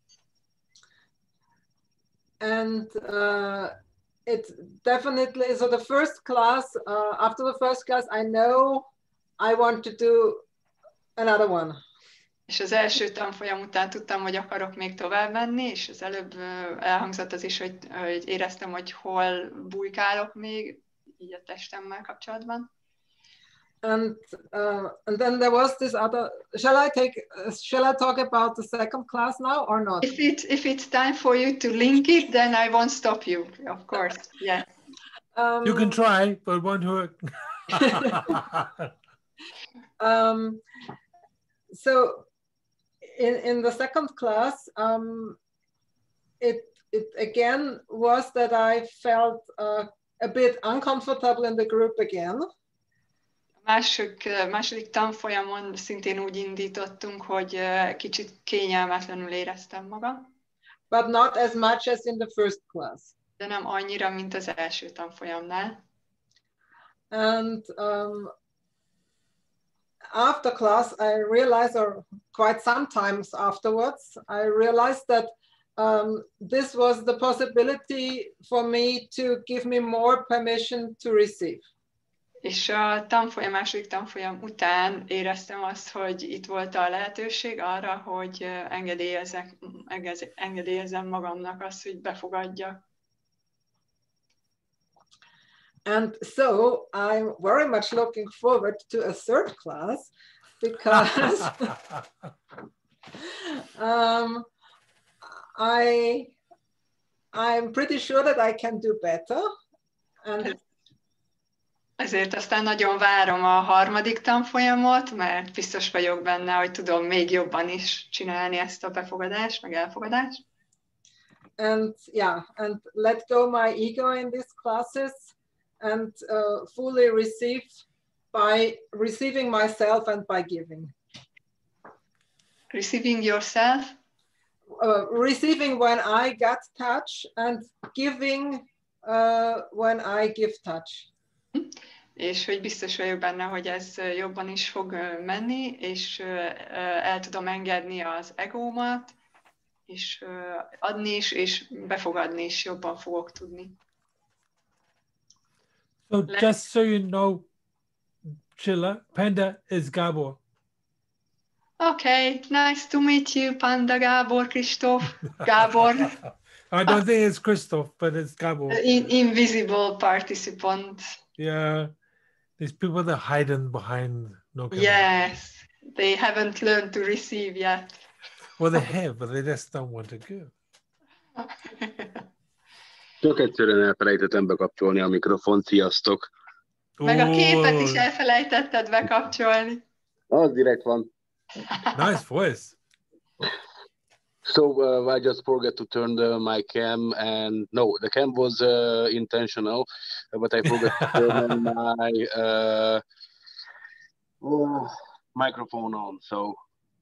And uh, it definitely, so the first class, uh, after the first class, I know I want to do another one. És az első tanfolyam után tudtam, hogy akarok még tovább menni, és az előbb elhangzott az is, hogy, hogy éreztem, hogy hol bujkálok még, így a testemmel kapcsolatban. And uh, and then there was this other. Shall I take? Uh, shall I talk about the second class now or not? If it if it's time for you to link it, then I won't stop you. Of course, yeah. Um, You can try, but it won't work. um, so in in the second class, um, it it again was that I felt uh, a bit uncomfortable in the group again. Mások, második tanfolyamon szintén úgy indítottunk, hogy kicsit kényelmetlenül éreztem magam. But not as much as in the first class. De nem annyira, mint az első tanfolyamnál. And um, after class, I realized, or quite sometimes afterwards, I realized that um, this was the possibility for me to give me more permission to receive. És a tanfolyam, második tanfolyam után éreztem azt, hogy itt volt a lehetőség arra, hogy engedélyezek, engedélyezem magamnak azt, hogy befogadjak. And so I'm very much looking forward to a third class because um, I I'm pretty sure that I can do better. And ezért aztán nagyon várom a harmadik tanfolyamot, mert biztos vagyok benne, hogy tudom még jobban is csinálni ezt a befogadást, meg elfogadást. And yeah, and let go my ego in these classes and uh, fully receive by receiving myself and by giving. Receiving yourself? Uh, receiving when I get touch and giving uh, when I give touch. És hogy biztos vagyok benne, hogy ez jobban is fog menni, és el tudom engedni az egómat, és adni is, és befogadni is jobban fogok tudni. So just so you know, Csilla, Panda is Gabor. Okay, nice to meet you, Panda Gabor, Kristóf, Gabor. I don't think it's Christoph, but it's Gabor. In, invisible participant. Yeah, these people that are hiding behind no camera. Yes, they haven't learned to receive yet. Well, they have, but they just don't want to give. Csak egyszerűen elfelejtettem bekapcsolni a mikrofont, sziasztok! Meg a képet is elfelejtetted bekapcsolni. Az direkt van. Nice voice. So uh, I just forgot to turn the, my cam, and no, the cam was uh, intentional, but I forgot to turn my uh, uh, microphone on. So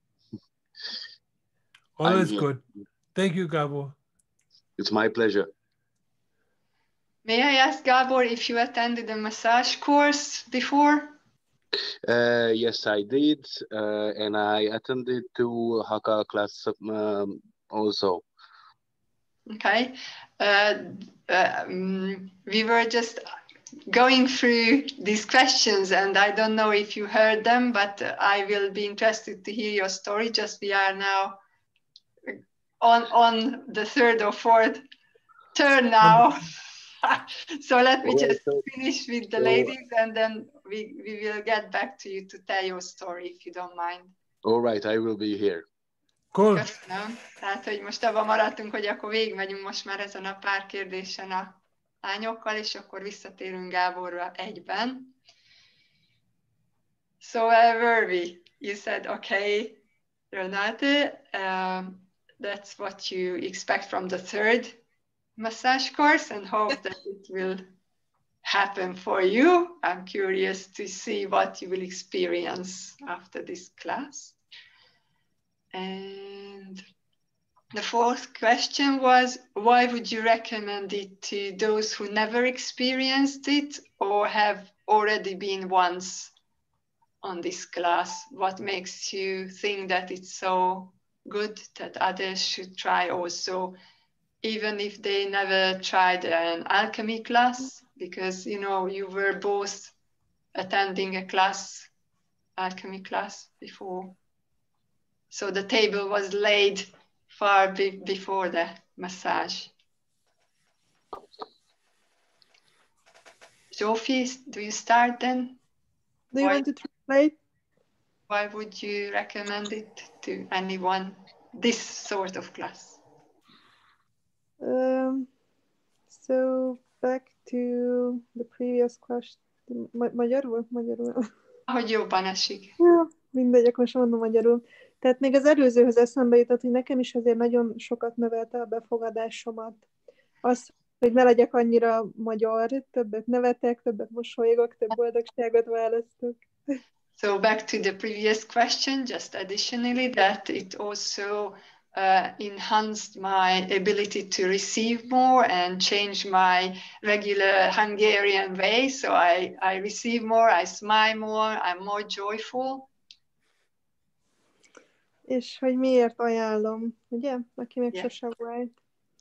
all is good. Thank you, Gabor. It's my pleasure. May I ask, Gabor, if you attended a massage course before? Uh, yes, I did, uh, and I attended two Haka class um, also. Okay, uh, uh, um, we were just going through these questions, and I don't know if you heard them, but I will be interested to hear your story. Just we are now on on the third or fourth turn now. So let me just finish with the ladies, and then we, we will get back to you to tell your story, if you don't mind. All right, I will be here. Cool. Köszönöm. Tehát, hogy most abban maradtunk, hogy akkor végigmegyünk most már ezen a pár kérdésen a lányokkal, és akkor visszatérünk Gáborra egyben. So, uh, where were we? You said, okay, Renate, um, that's what you expect from the third massage course and hope that it will happen for you. I'm curious to see what you will experience after this class. And the fourth question was, why would you recommend it to those who never experienced it or have already been once on this class? What makes you think that it's so good that others should try also, even if they never tried an alchemy class? Because, you know, you were both attending a class, alchemy class before. So the table was laid far be before the massage. Sophie, do you start then? Do you Why? want to translate? Why would you recommend it to anyone, this sort of class? Um, so back to the previous question. Ma- magyarul? Magyarul. Ahogy jobban esik. Ja, mindegy, akkor most mondom magyarul. Tehát még az előzőhöz eszembe jutott, hogy nekem is azért nagyon sokat növelte a befogadásomat. Az, hogy ne legyek annyira magyar, többet nevetek, többet mosolygok, több boldogságot választok. So back to the previous question, just additionally, that it also uh, enhanced my ability to receive more and change my regular Hungarian way. So I, I receive more, I smile more, I'm more joyful. És hogy miért ajánlom, ugye? Aki még Yeah. sosem volt.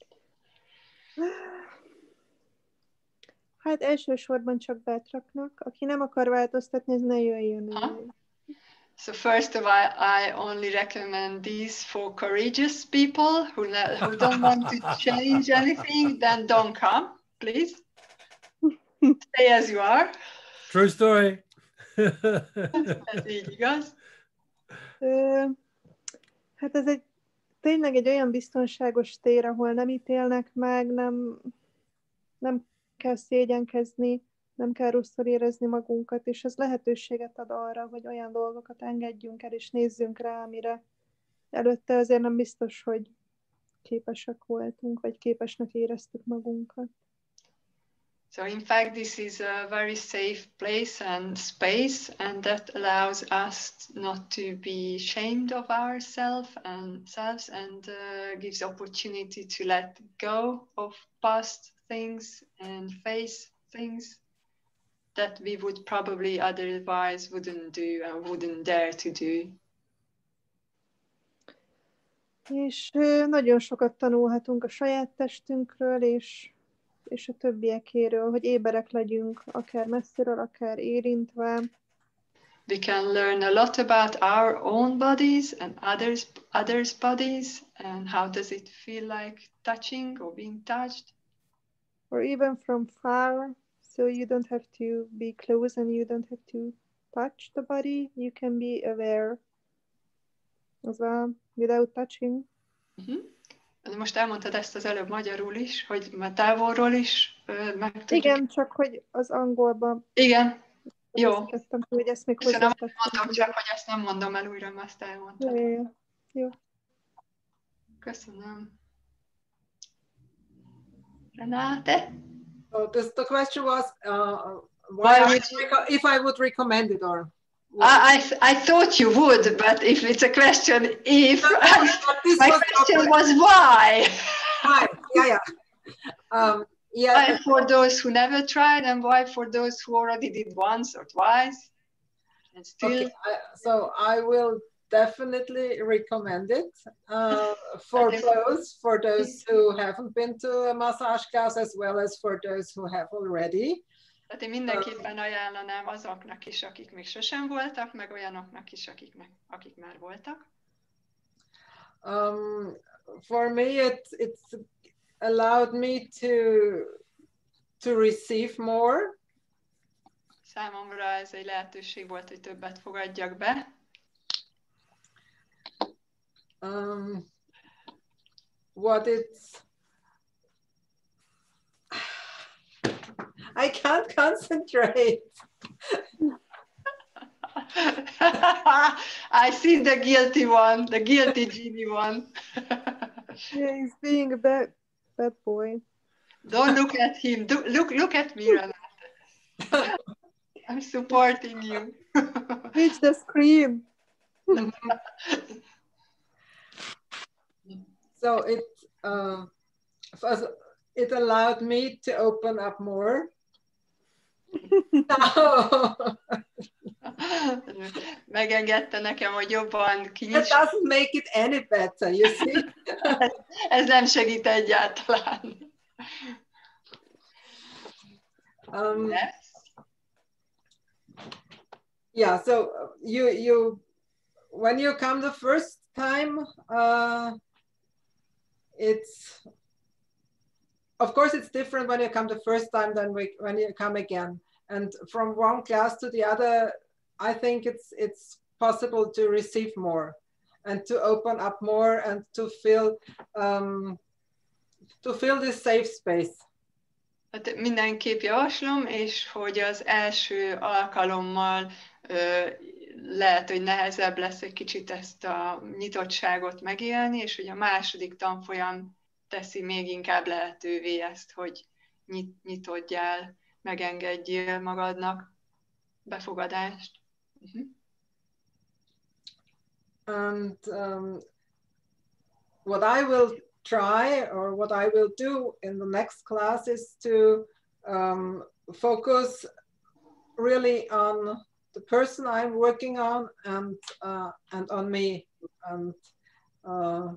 Hát elsősorban csak bátraknak. Aki nem akar változtatni, ez ne jöjjön. Huh? So first of all, I only recommend these for courageous people who, who don't want to change anything, then don't come, please. Stay as you are. True story. Ez így igaz. Ö, hát ez egy tényleg egy olyan biztonságos tér, ahol nem ítélnek meg, nem, nem kell szégyenkezni, nem kell rosszul érezni magunkat, és ez lehetőséget ad arra, hogy olyan dolgokat engedjünk el, és nézzünk rá, amire előtte azért nem biztos, hogy képesek voltunk, vagy képesnek éreztük magunkat. So in fact, this is a very safe place and space, and that allows us not to be ashamed of ourselves and selves, and uh, gives opportunity to let go of past things and face things that we would probably otherwise wouldn't do and wouldn't dare to do. És nagyon sokat tanulhatunk a saját testünkről, és, és a többiekéről, hogy éberek legyünk, akár messziről, akár érintve. We can learn a lot about our own bodies and others others' bodies, and how does it feel like touching or being touched. Or even from far, so you don't have to be close and you don't have to touch the body. You can be aware as well, without touching. Uh-huh. Most elmondtad ezt az előbb magyarul is, hogy már távolról is uh, meg tudjuk. Igen, csak hogy az angolban. Igen, jó. Kezdtem, hogy ezt még Köszönöm, hogy hozzátettem. mondtam, csak hogy ezt nem mondom el újra, mert azt elmondtad. Jó, jó, jó. Köszönöm. Renate? So this, the question was uh, why, Why I, if I would recommend it or. I, I, I thought you would, but if it's a question, if my was question was why. Why? Yeah, yeah. Um, yeah. Why for those who never tried, and why for those who already did once or twice, and still. Okay, I, so I will definitely recommend it uh, for those for those who haven't been to a massage class, as well as for those who have already. Tehát én mindenképpen ajánlanám azoknak is, akik még sosem voltak, meg olyanoknak is, akik, meg, akik már voltak. Um, for me, it, it's allowed me to, to receive more. Számomra ez egy lehetőség volt, hogy többet fogadjak be. um, what it's, I can't concentrate. I see the guilty one, the guilty genie one. Yeah, he's being a bad, bad boy. Don't look at him. Do, look, look at me, Renata. I'm supporting you. Reach the screen. So it, uh, first, it allowed me to open up more. No. Megengedte nekem, hogy jobban That kinyits. doesn't make it any better, you see. Ez nem segít egyáltalán. Um, Yes. yeah, so you you when you come the first time, uh, it's of course it's different when you come the first time than we, when you come again. And from one class to the other, I think it's it's possible to receive more and to open up more and to feel um, to feel this safe space. Hát mindenképp javaslom, és hogy az első alkalommal ö, lehet, hogy nehezebb lesz egy kicsit ezt a nyitottságot megélni, és hogy a második tanfolyam teszi még inkább lehetővé ezt, hogy nyit, nyitódjál, megengedjél magadnak befogadást. Uh-huh. And um, what I will try or what I will do in the next class is to um, focus really on the person I'm working on and uh, and on me, and uh,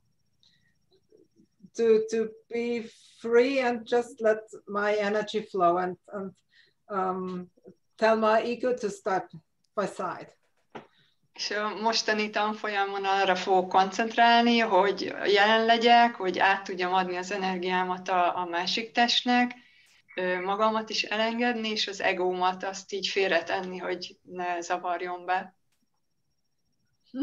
to to be free and just let my energy flow and and um, tell my ego to step aside. És a mostani tanfolyamon arra fogok koncentrálni, hogy jelen legyek, hogy át tudjam adni az energiámat a, a másik testnek, magamat is elengedni, és az egómat azt így félretenni, hogy ne zavarjon be. Hm?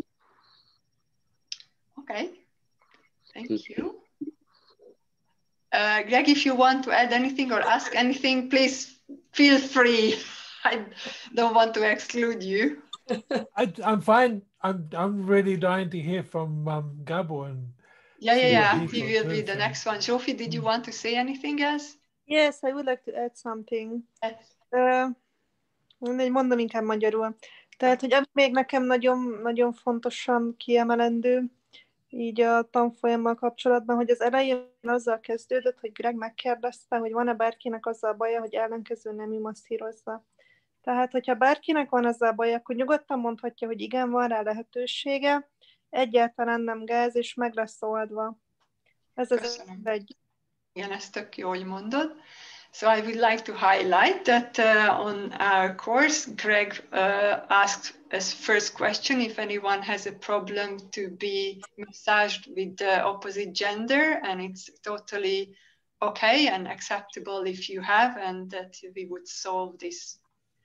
Okay, thank you. Uh, Greg, if you want to add anything or ask anything, please feel free. I don't want to exclude you. I, I'm fine. I'm I'm really dying to hear from um, Gabor. And yeah, yeah, yeah. he He will be the next one. Sophie, did you want to say anything else? Yes, I would like to add something. Yes. Uh, mondom inkább magyarul. Tehát, hogy ami még nekem nagyon, nagyon fontosan kiemelendő, így a tanfolyammal kapcsolatban, hogy az elején azzal kezdődött, hogy Greg megkérdezte, hogy van-e bárkinek azzal baja, hogy ellenkező nemű masszírozza. Tehát, hogyha bárkinek van azzal baja, akkor nyugodtan mondhatja, hogy igen, van rá lehetősége, egyáltalán nem gáz, és meg lesz oldva. Ez az egy. Igen, ez tök jó, hogy mondod. So I would like to highlight that uh, on our course, Greg uh, asked as first question if anyone has a problem to be massaged with the opposite gender, and it's totally okay and acceptable if you have, and that we would solve this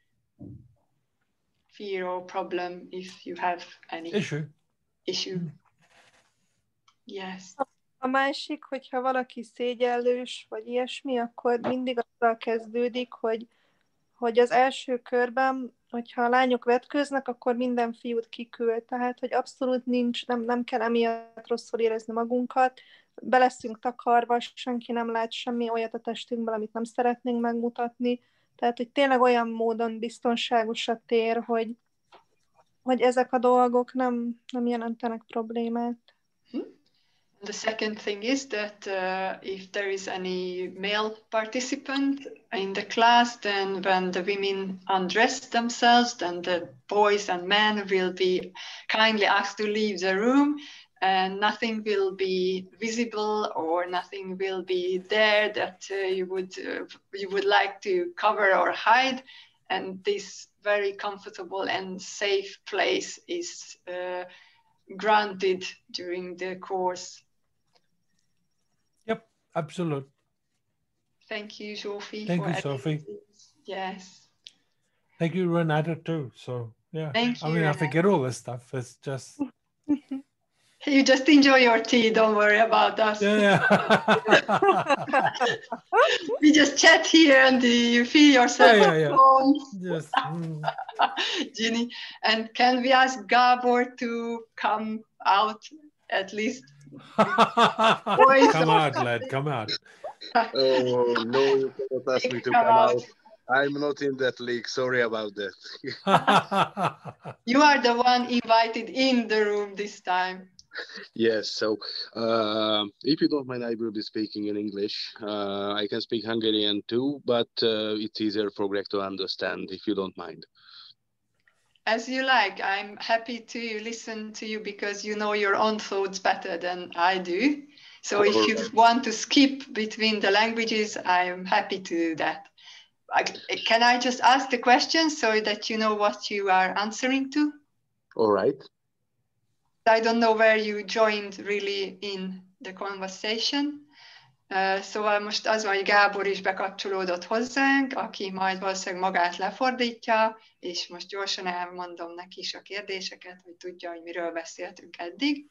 fear or problem if you have any issue. issue. Mm. Yes. A másik, hogyha valaki szégyellős, vagy ilyesmi, akkor mindig azzal kezdődik, hogy, hogy az első körben, hogyha a lányok vetkőznek, akkor minden fiút kiküld. Tehát, hogy abszolút nincs, nem, nem kell emiatt rosszul érezni magunkat. Be leszünk takarva, senki nem lát semmi olyat a testünkben, amit nem szeretnénk megmutatni. Tehát, hogy tényleg olyan módon biztonságos a tér, hogy, hogy ezek a dolgok nem, nem jelentenek problémát. Hm? The second thing is that uh, if there is any male participant in the class, then when the women undress themselves, then the boys and men will be kindly asked to leave the room, and nothing will be visible or nothing will be there that uh, you would uh, you would like to cover or hide. And this very comfortable and safe place is uh, granted during the course. Yep, absolutely. Thank you, Sophie. Thank for you, Sophie. this. Yes. Thank you, Renata, too. So, yeah. Thank I you, mean, Renata. I forget all this stuff. It's just... You just enjoy your tea, don't worry about us. Yeah. We just chat here and you feel yourself. Yeah, yeah, yeah. alone. Yes. Mm. Ginny, and can we ask Gabor to come out at least? Come out, lad, come out. Oh, no, you cannot ask me to Come come out. out. I'm not in that league. Sorry about that. You are the one invited in the room this time. Yes, so uh, if you don't mind, I will be speaking in English. Uh, I can speak Hungarian too, but uh, it's easier for Greg to understand if you don't mind. As you like. I'm happy to listen to you because you know your own thoughts better than I do. So if you want to skip between the languages, I'm happy to do that. I, can I just ask the question so that you know what you are answering to? All right. I don't know where you joined really in the conversation. Uh, szóval most az van, hogy Gábor is bekapcsolódott hozzánk, aki majd valószínűleg magát lefordítja, és most gyorsan elmondom neki is a kérdéseket, hogy tudja, hogy miről beszéltünk eddig.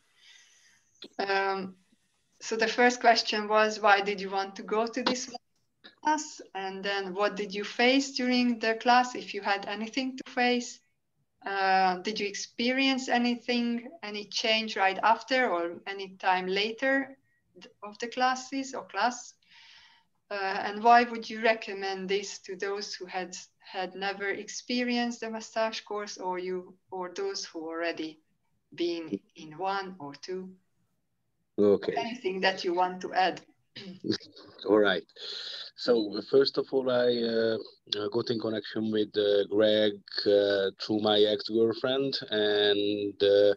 Um, so the first question was, why did you want to go to this class? And then what did you face during the class, if you had anything to face? Uh, did you experience anything, any change right after or any time later of the classes or class? Uh, and why would you recommend this to those who had had never experienced a massage course, or you or those who already been in one or two? Okay. Anything that you want to add? All right. So first of all, I uh, got in connection with uh, Greg uh, through my ex-girlfriend, and uh,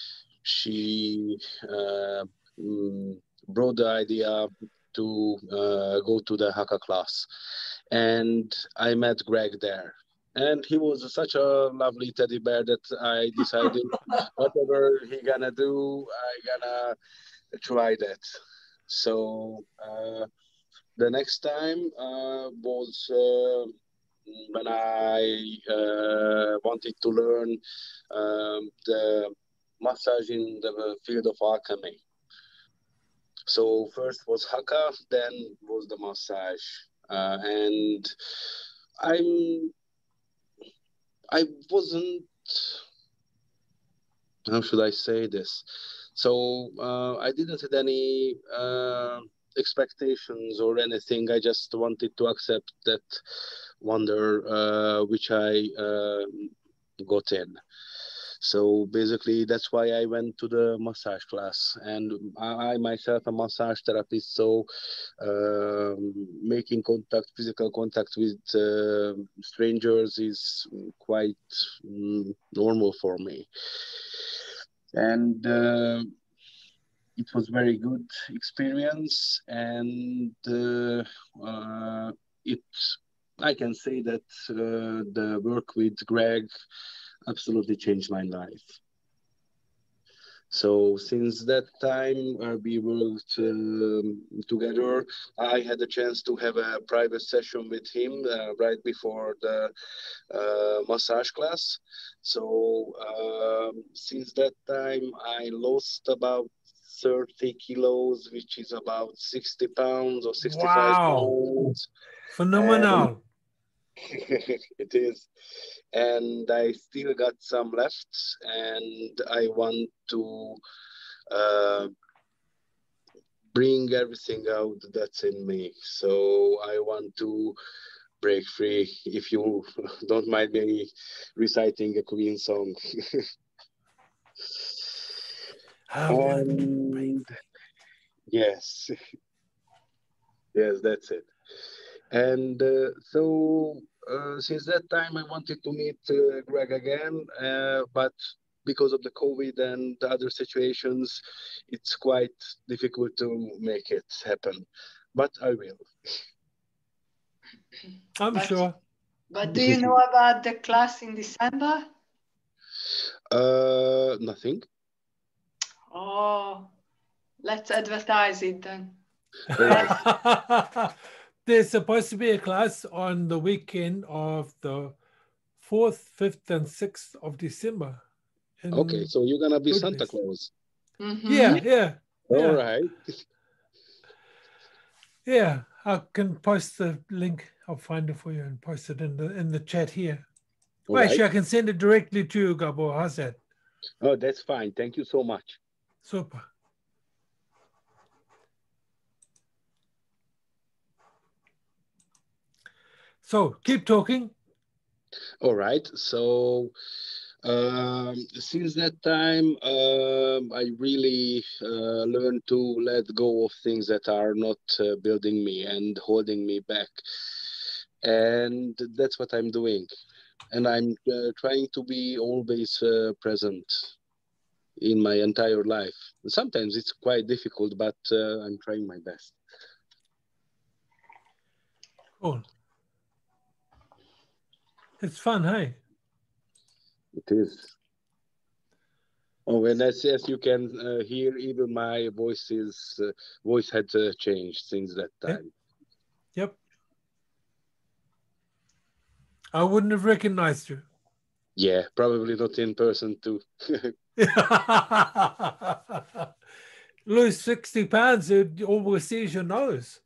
she uh, brought the idea to uh, go to the Haka class, and I met Greg there. And he was such a lovely teddy bear that I decided whatever he gonna do, I gonna try that. So uh, the next time uh, was uh, when I uh, wanted to learn um, the massage in the field of alchemy. So first was Haka, then was the massage, uh, and I'm I wasn't, how should I say this? So uh, I didn't have any uh, expectations or anything. I just wanted to accept that wonder uh, which I uh, got in. So basically, that's why I went to the massage class. And I, I myself a massage therapist, so uh, making contact, physical contact with uh, strangers is quite mm, normal for me. And uh, it was very good experience, and uh, uh, it I can say that uh, the work with Greg absolutely changed my life. So since that time uh, we worked um, together. I had a chance to have a private session with him uh, right before the uh, massage class. So um, since that time I lost about thirty kilos, which is about sixty pounds or sixty-five Wow. pounds. Phenomenal. And it is. And I still got some left, and I want to uh, bring everything out that's in me. So I want to break free, if you don't mind me reciting a Queen song. And yes, yes, that's it. And uh, so uh, since that time, I wanted to meet uh, Greg again, uh, but because of the COVID and the other situations, it's quite difficult to make it happen. But I will. I'm but, sure. But do you know about the class in December? Uh, nothing. Oh, let's advertise it then. There's supposed to be a class on the weekend of the fourth, fifth, and sixth of December. Okay, so you're gonna be Santa Budapest. Claus. Mm-hmm. Yeah, yeah. All yeah. right. Yeah, I can post the link. I'll find it for you and post it in the in the chat here. All Well, right. actually, I can send it directly to you, Gabor. How's that? Oh, that's fine. Thank you so much. Super. So keep talking. All right. So um, since that time, um, I really uh, learned to let go of things that are not uh, building me and holding me back. And that's what I'm doing. And I'm uh, trying to be always uh, present in my entire life. Sometimes it's quite difficult, but uh, I'm trying my best. Cool. It's fun, hey? It is. Oh, and as, as you can uh, hear, even my voice is uh, voice had uh, changed since that time. Yep. I wouldn't have recognized you. Yeah, probably not in person too. Lose sixty pounds, it always sees your nose.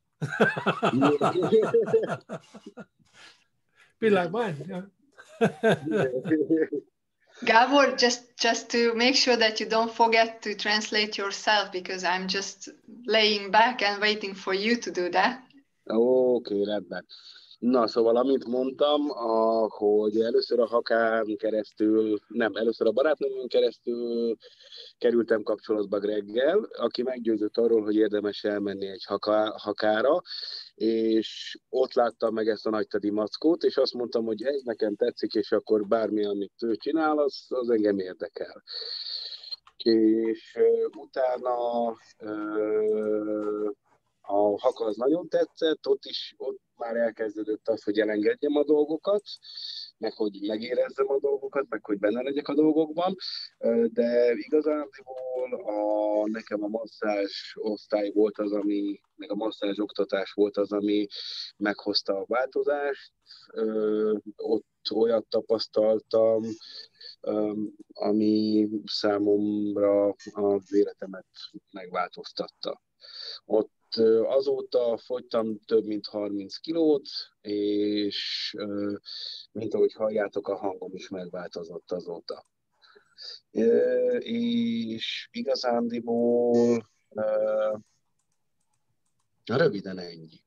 Be like mine. Yeah. Gabor, just just to make sure that you don't forget to translate yourself, because I'm just laying back and waiting for you to do that. Oké, okay, rendben. Na, szóval amit mondtam, a, hogy először a Hakán keresztül, nem, először a barátnőmön keresztül kerültem kapcsolatba Greggel, aki meggyőzött arról, hogy érdemes elmenni egy haka, hakára, és ott láttam meg ezt a nagytedi mackót, és azt mondtam, hogy ez nekem tetszik, és akkor bármi, amit ő csinál, az, az engem érdekel. És uh, utána uh, a haka az nagyon tetszett, ott is ott már elkezdődött az, hogy elengedjem a dolgokat, meg hogy megérezzem a dolgokat, meg hogy benne legyek a dolgokban, de igazándiból a, nekem a masszázs osztály volt az, ami, meg a masszázs oktatás volt az, ami meghozta a változást. Ott olyat tapasztaltam, ami számomra az életemet megváltoztatta. Ott azóta fogytam több mint harminc kilót, és mint ahogy halljátok, a hangom is megváltozott azóta. És igazándiból röviden ennyi.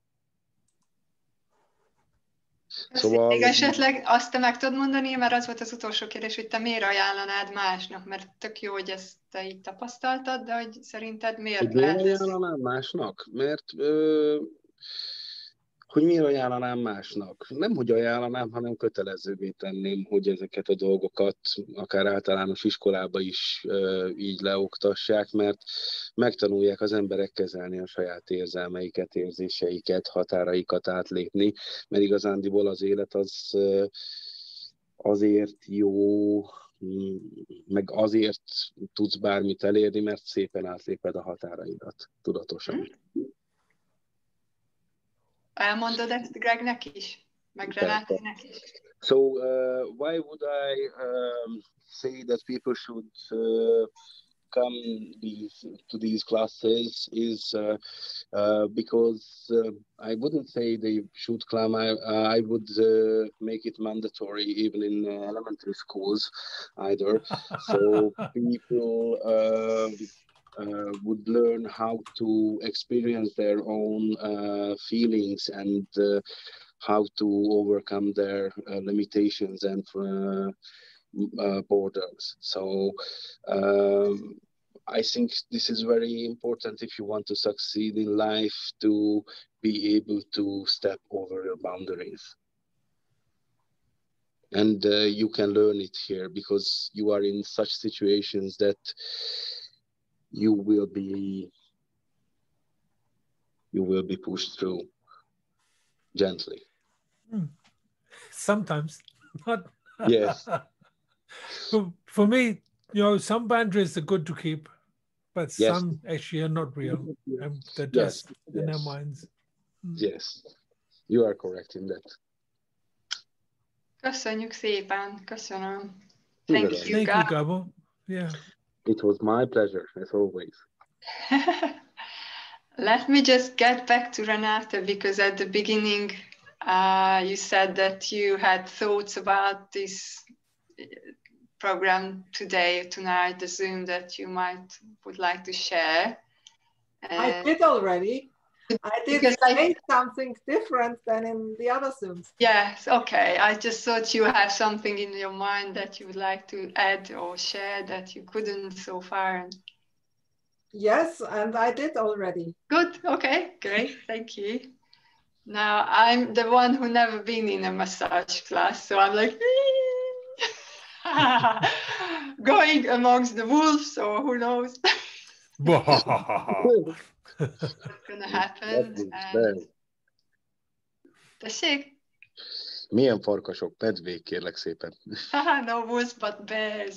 Szóval... Még esetleg azt te meg tudod mondani, mert az volt az utolsó kérdés, hogy te miért ajánlanád másnak, mert tök jó, hogy ezt te így tapasztaltad, de hogy szerinted miért hogy lehet miért ez? ajánlanám másnak? Mert ö, hogy miért ajánlanám másnak? Nem, hogy ajánlanám, hanem kötelezővé tenném, hogy ezeket a dolgokat akár általános iskolába is ö, így leoktassák, mert megtanulják az emberek kezelni a saját érzelmeiket, érzéseiket, határaikat átlépni, mert igazándiból az élet az ö, azért jó, meg azért tudsz bármit elérni, mert szépen átléped a határaidat, tudatosan. Elmondod ezt Gregnek is? Meg Renátének is? So, uh, why would I um, say that people should uh, come these, to these classes is uh, uh, because uh, I wouldn't say they should come. I, I would uh, make it mandatory even in uh, elementary schools either. So people uh, uh, would learn how to experience their own uh, feelings and uh, how to overcome their uh, limitations and uh, uh, borders. So um, I think this is very important if you want to succeed in life, to be able to step over your boundaries. And uh, you can learn it here because you are in such situations that you will be you will be pushed through gently. Sometimes, not. Yes. for, for me, you know, some boundaries are good to keep, but Yes. some actually are not real. And they're Yes. just in Yes. our minds. Yes, you are correct in that. Köszönjük szépen, köszönöm. Thank you, Thank you, Gabor. Yeah. It was my pleasure, as always. Let me just get back to Renata, because at the beginning uh, you said that you had thoughts about this program today, tonight, the Zoom, that you might would like to share. I Uh, did already. I did because say I, something different than in the other Zooms. yes, okay. I just thought you have something in your mind that you would like to add or share that you couldn't so far. Yes, and I did already. Good, okay, great, thank you. Now, I'm the one who never been in a massage class, so I'm like, going amongst the wolves, or who knows what's gonna happen. And... Tessék? Milyen farkasok, pedvék, kérlek szépen. No wolves, but bears.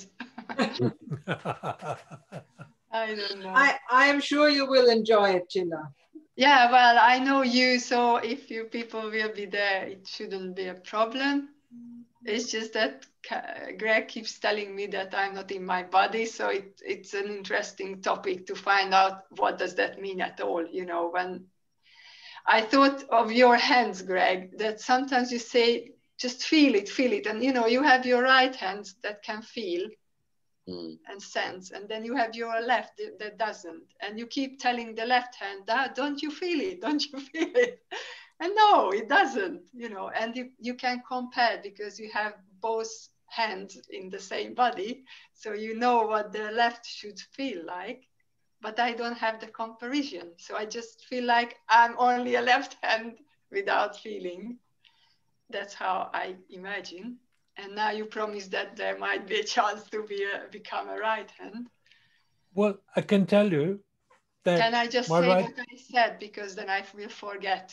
I don't know. I, I am sure you will enjoy it, Csilla. Yeah, well, I know you, so if you people will be there, it shouldn't be a problem. It's just that Greg keeps telling me that I'm not in my body, so it, it's an interesting topic to find out what does that mean at all. You know, when I thought of your hands, Greg, that sometimes you say, just feel it, feel it. And, you know, you have your right hand that can feel mm. and sense, and then you have your left that doesn't. And you keep telling the left hand, ah, don't you feel it? Don't you feel it? And no, it doesn't, you know, and you, you can compare because you have both hands in the same body. So you know what the left should feel like, but I don't have the comparison. So I just feel like I'm only a left hand without feeling. That's how I imagine. And now you promise that there might be a chance to be a, become a right hand. Well, I can tell you that. Can I just say right... what I said, because then I will forget.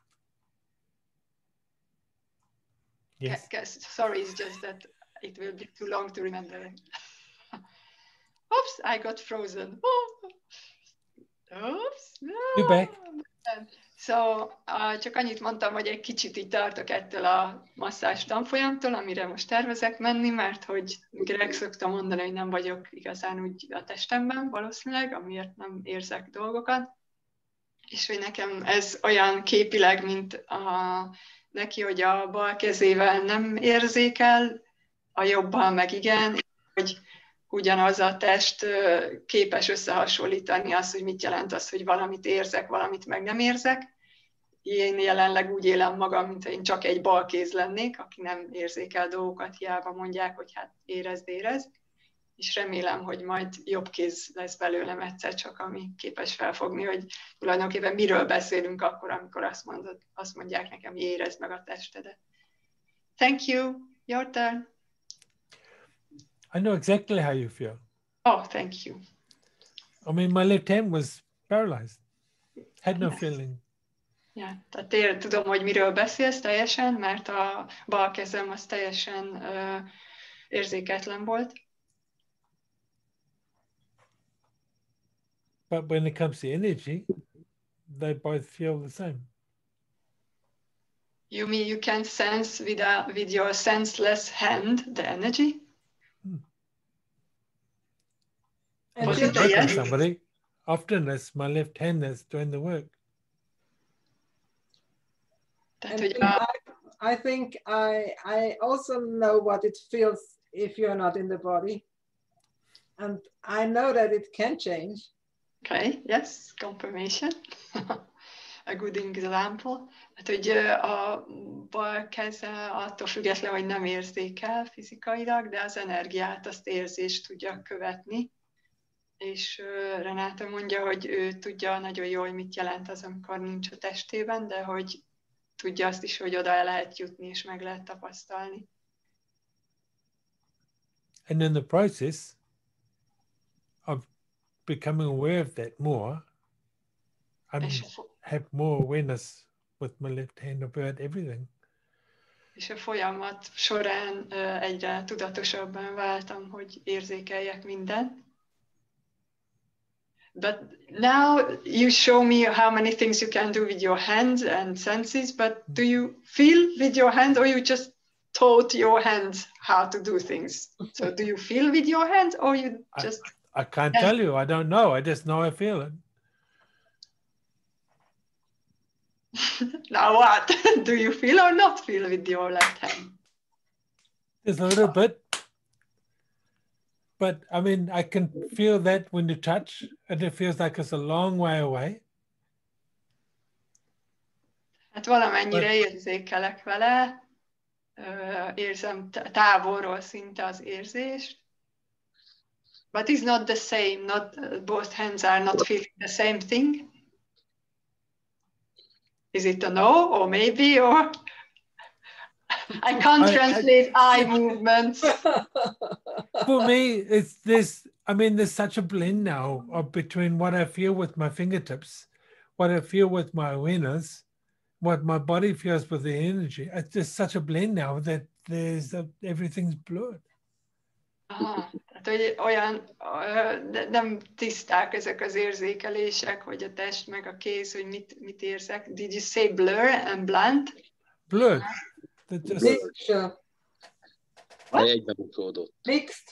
Yes. Sorry, it's just that it will be too long to remember. Oops, I got frozen. Oops. No. You're back. So, uh, csak annyit mondtam, hogy egy kicsit így tartok ettől a masszázs tanfolyamtól, amire most tervezek menni, mert hogy Greg szokta mondani, hogy nem vagyok igazán úgy a testemben valószínűleg, amiért nem érzek dolgokat. És hogy nekem ez olyan képileg, mint a, neki, hogy a bal kezével nem érzékel, a jobbal meg igen, hogy ugyanaz a test képes összehasonlítani azt, hogy mit jelent az, hogy valamit érzek, valamit meg nem érzek. Én jelenleg úgy élem magam, mint én csak egy balkéz lennék, aki nem érzékel dolgokat, hiába mondják, hogy hát érezd, érezd. És remélem, hogy majd jobb kéz lesz belőlem egyszer csak, ami képes felfogni, hogy tulajdonképpen miről beszélünk akkor, amikor azt, mondod, azt mondják nekem, hogy érezd meg a testedet. Thank you. Your turn. I know exactly how you feel. Oh, thank you. I mean, my left hand was paralyzed. Had no yes. feeling. Yeah, tehát én tudom, hogy miről beszélsz teljesen, mert a bal kezem az teljesen uh, érzéketlen volt. But when it comes to energy, they both feel the same. You mean you can sense with, a, with your senseless hand the energy? Hmm. And I work on somebody. Often it's my left hand that's doing the work. And I, I think I, I also know what it feels if you're not in the body. And I know that it can change. Okay, yes, confirmation. A good example. Hát, hogy a bal keze attól független, hogy nem érzékel fizikailag, de az energiát, azt érzést tudja követni. És Renáta mondja, hogy ő tudja nagyon jól, hogy mit jelent az, amikor nincs a testében, de hogy tudja azt is, hogy oda el lehet jutni, és meg lehet tapasztalni. And in the process of becoming aware of that more, I have more awareness with my left hand about everything. És a folyamat során egyre tudatosabban váltam, hogy érzékeljek mindent. But now you show me how many things you can do with your hands and senses, but do you feel with your hands, or you just taught your hands how to do things? So do you feel with your hands, or you just... I, I can't Yes. tell you. I don't know. I just know I feel it. Now what? Do you feel or not feel with your left hand? Just a little bit. But I mean, I can feel that when you touch, and it feels like it's a long way away. Hát valamennyire érzékelek vele, Ö, érzem távolról szinte az érzést. But it's not the same, not both hands are not feeling the same thing. Is it a no, or maybe, or I can't I- I- translate eye movements. For me, it's this. I mean, there's such a blend now of between what I feel with my fingertips, what I feel with my awareness, what my body feels with the energy. It's just such a blend now that there's a, everything's blurred. Aha, tehát hogy olyan, ö, de nem tiszták ezek az érzékelések, hogy a test meg a kéz, hogy mit, mit érzek. Did you say blur and blunt? Blurred. They're just, Mixture. Egybebukódott. Mixed.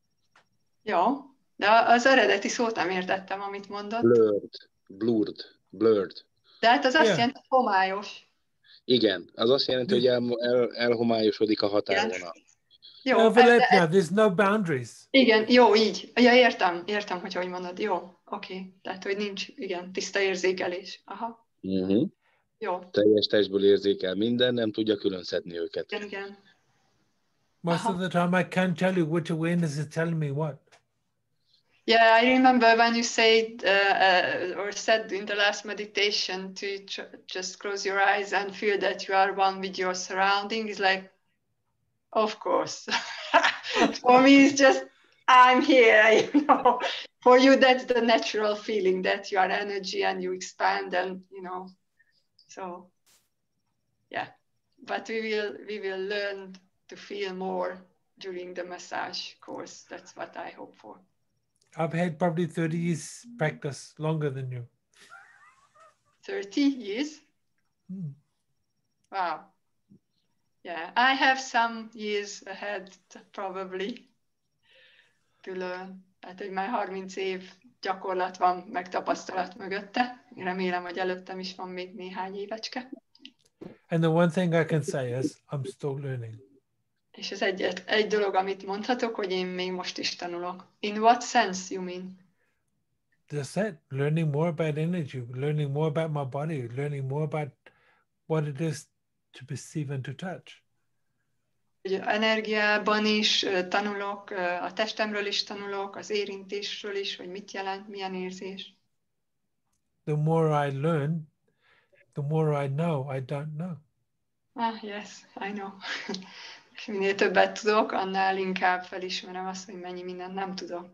Jó, de az eredeti szót nem értettem, amit mondott. Blurred. Blurred. Blurred. De hát az azt Yeah. jelenti, homályos. Igen, az azt jelenti, hogy el, el, elhomályosodik a határvonal. Jó, overlap ez- now. There's no boundaries. igen, jó, így. Ja, értem, értem, hogy hogy mondod. Jó, oké. Okay. Tehát, hogy nincs, igen, tiszta érzékelés. Aha, Uh-huh. jó. Teljes testből érzékel minden, nem tudja külön szedni őket. Igen, igen. Most Uh-huh. of the time, I can't tell you which awareness is telling me what. Yeah, I remember when you said uh, uh, or said in the last meditation to tr- just close your eyes and feel that you are one with your surroundings. Like, of course. For me, it's just I'm here. You know, for you, that's the natural feeling that you are energy and you expand, and you know. So, yeah. But we will we will learn to feel more during the massage course. That's what I hope for. I've had probably thirty years practice, longer than you. thirty years. Hmm. Wow. Yeah, I have some years ahead probably to learn. Tehát, hogy már harminc év gyakorlat van, meg tapasztalat mögötte. Én remélem, hogy előttem is van még néhány évecske. And the one thing I can say is I'm still learning. És az egy, egy dolog, amit mondhatok, hogy én még most is tanulok. In what sense you mean? Just that, learning more about energy, learning more about my body, learning more about what it is to perceive and to touch. Hogy energiában is ö, tanulok, ö, a testemről is tanulok, az érintésről is, hogy mit jelent, milyen érzés. The more I learn, the more I know I don't know. Ah, yes, I know. És minél többet tudok, annál inkább felismerem azt, hogy mennyi mindent nem tudok.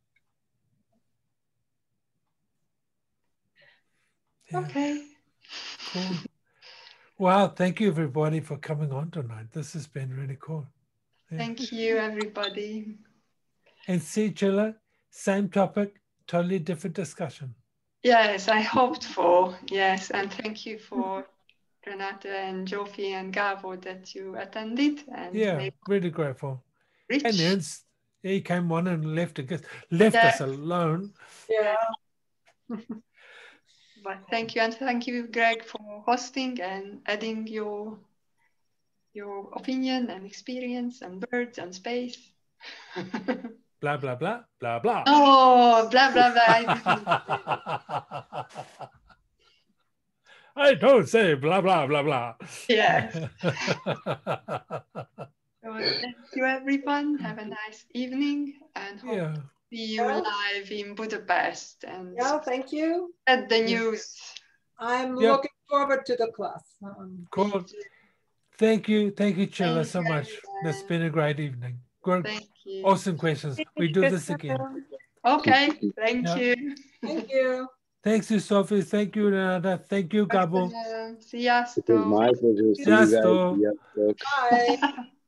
Yeah, Okay. cool. Wow, thank you everybody for coming on tonight. This has been really cool. Yeah. Thank you, everybody. And see, Csilla, same topic, totally different discussion. Yes, I hoped for. Yes, and thank you for Renata and Jofi and Gabor that you attended and Yeah, made really grateful. rich. And Ernst, he came on and left us, left Yeah. us alone. Yeah. But thank you, and thank you, Greg, for hosting and adding your your opinion and experience and birds and space. Blah, blah, blah, blah, blah. Oh, blah blah blah. I don't say blah, blah, blah, blah. Yes. So thank you, everyone. Have a nice evening, and hope Yeah. to see you Yeah. live in Budapest and Yeah, thank you. spread the Yeah. news. I'm Yeah. looking forward to the class. Um, Cool. Thank you. Thank you, Csilla, Thank so you, much. It's everyone. been a great evening. Good, Thank you. awesome questions. We do this again. Okay, thank Yeah. you. Thank you. Thanks you, Sophie. Thank you, Renata. Thank you, Gabor. Köszönöm. It was Sziasztok. my pleasure. See you guys. Sziasztok. Sziasztok. Bye.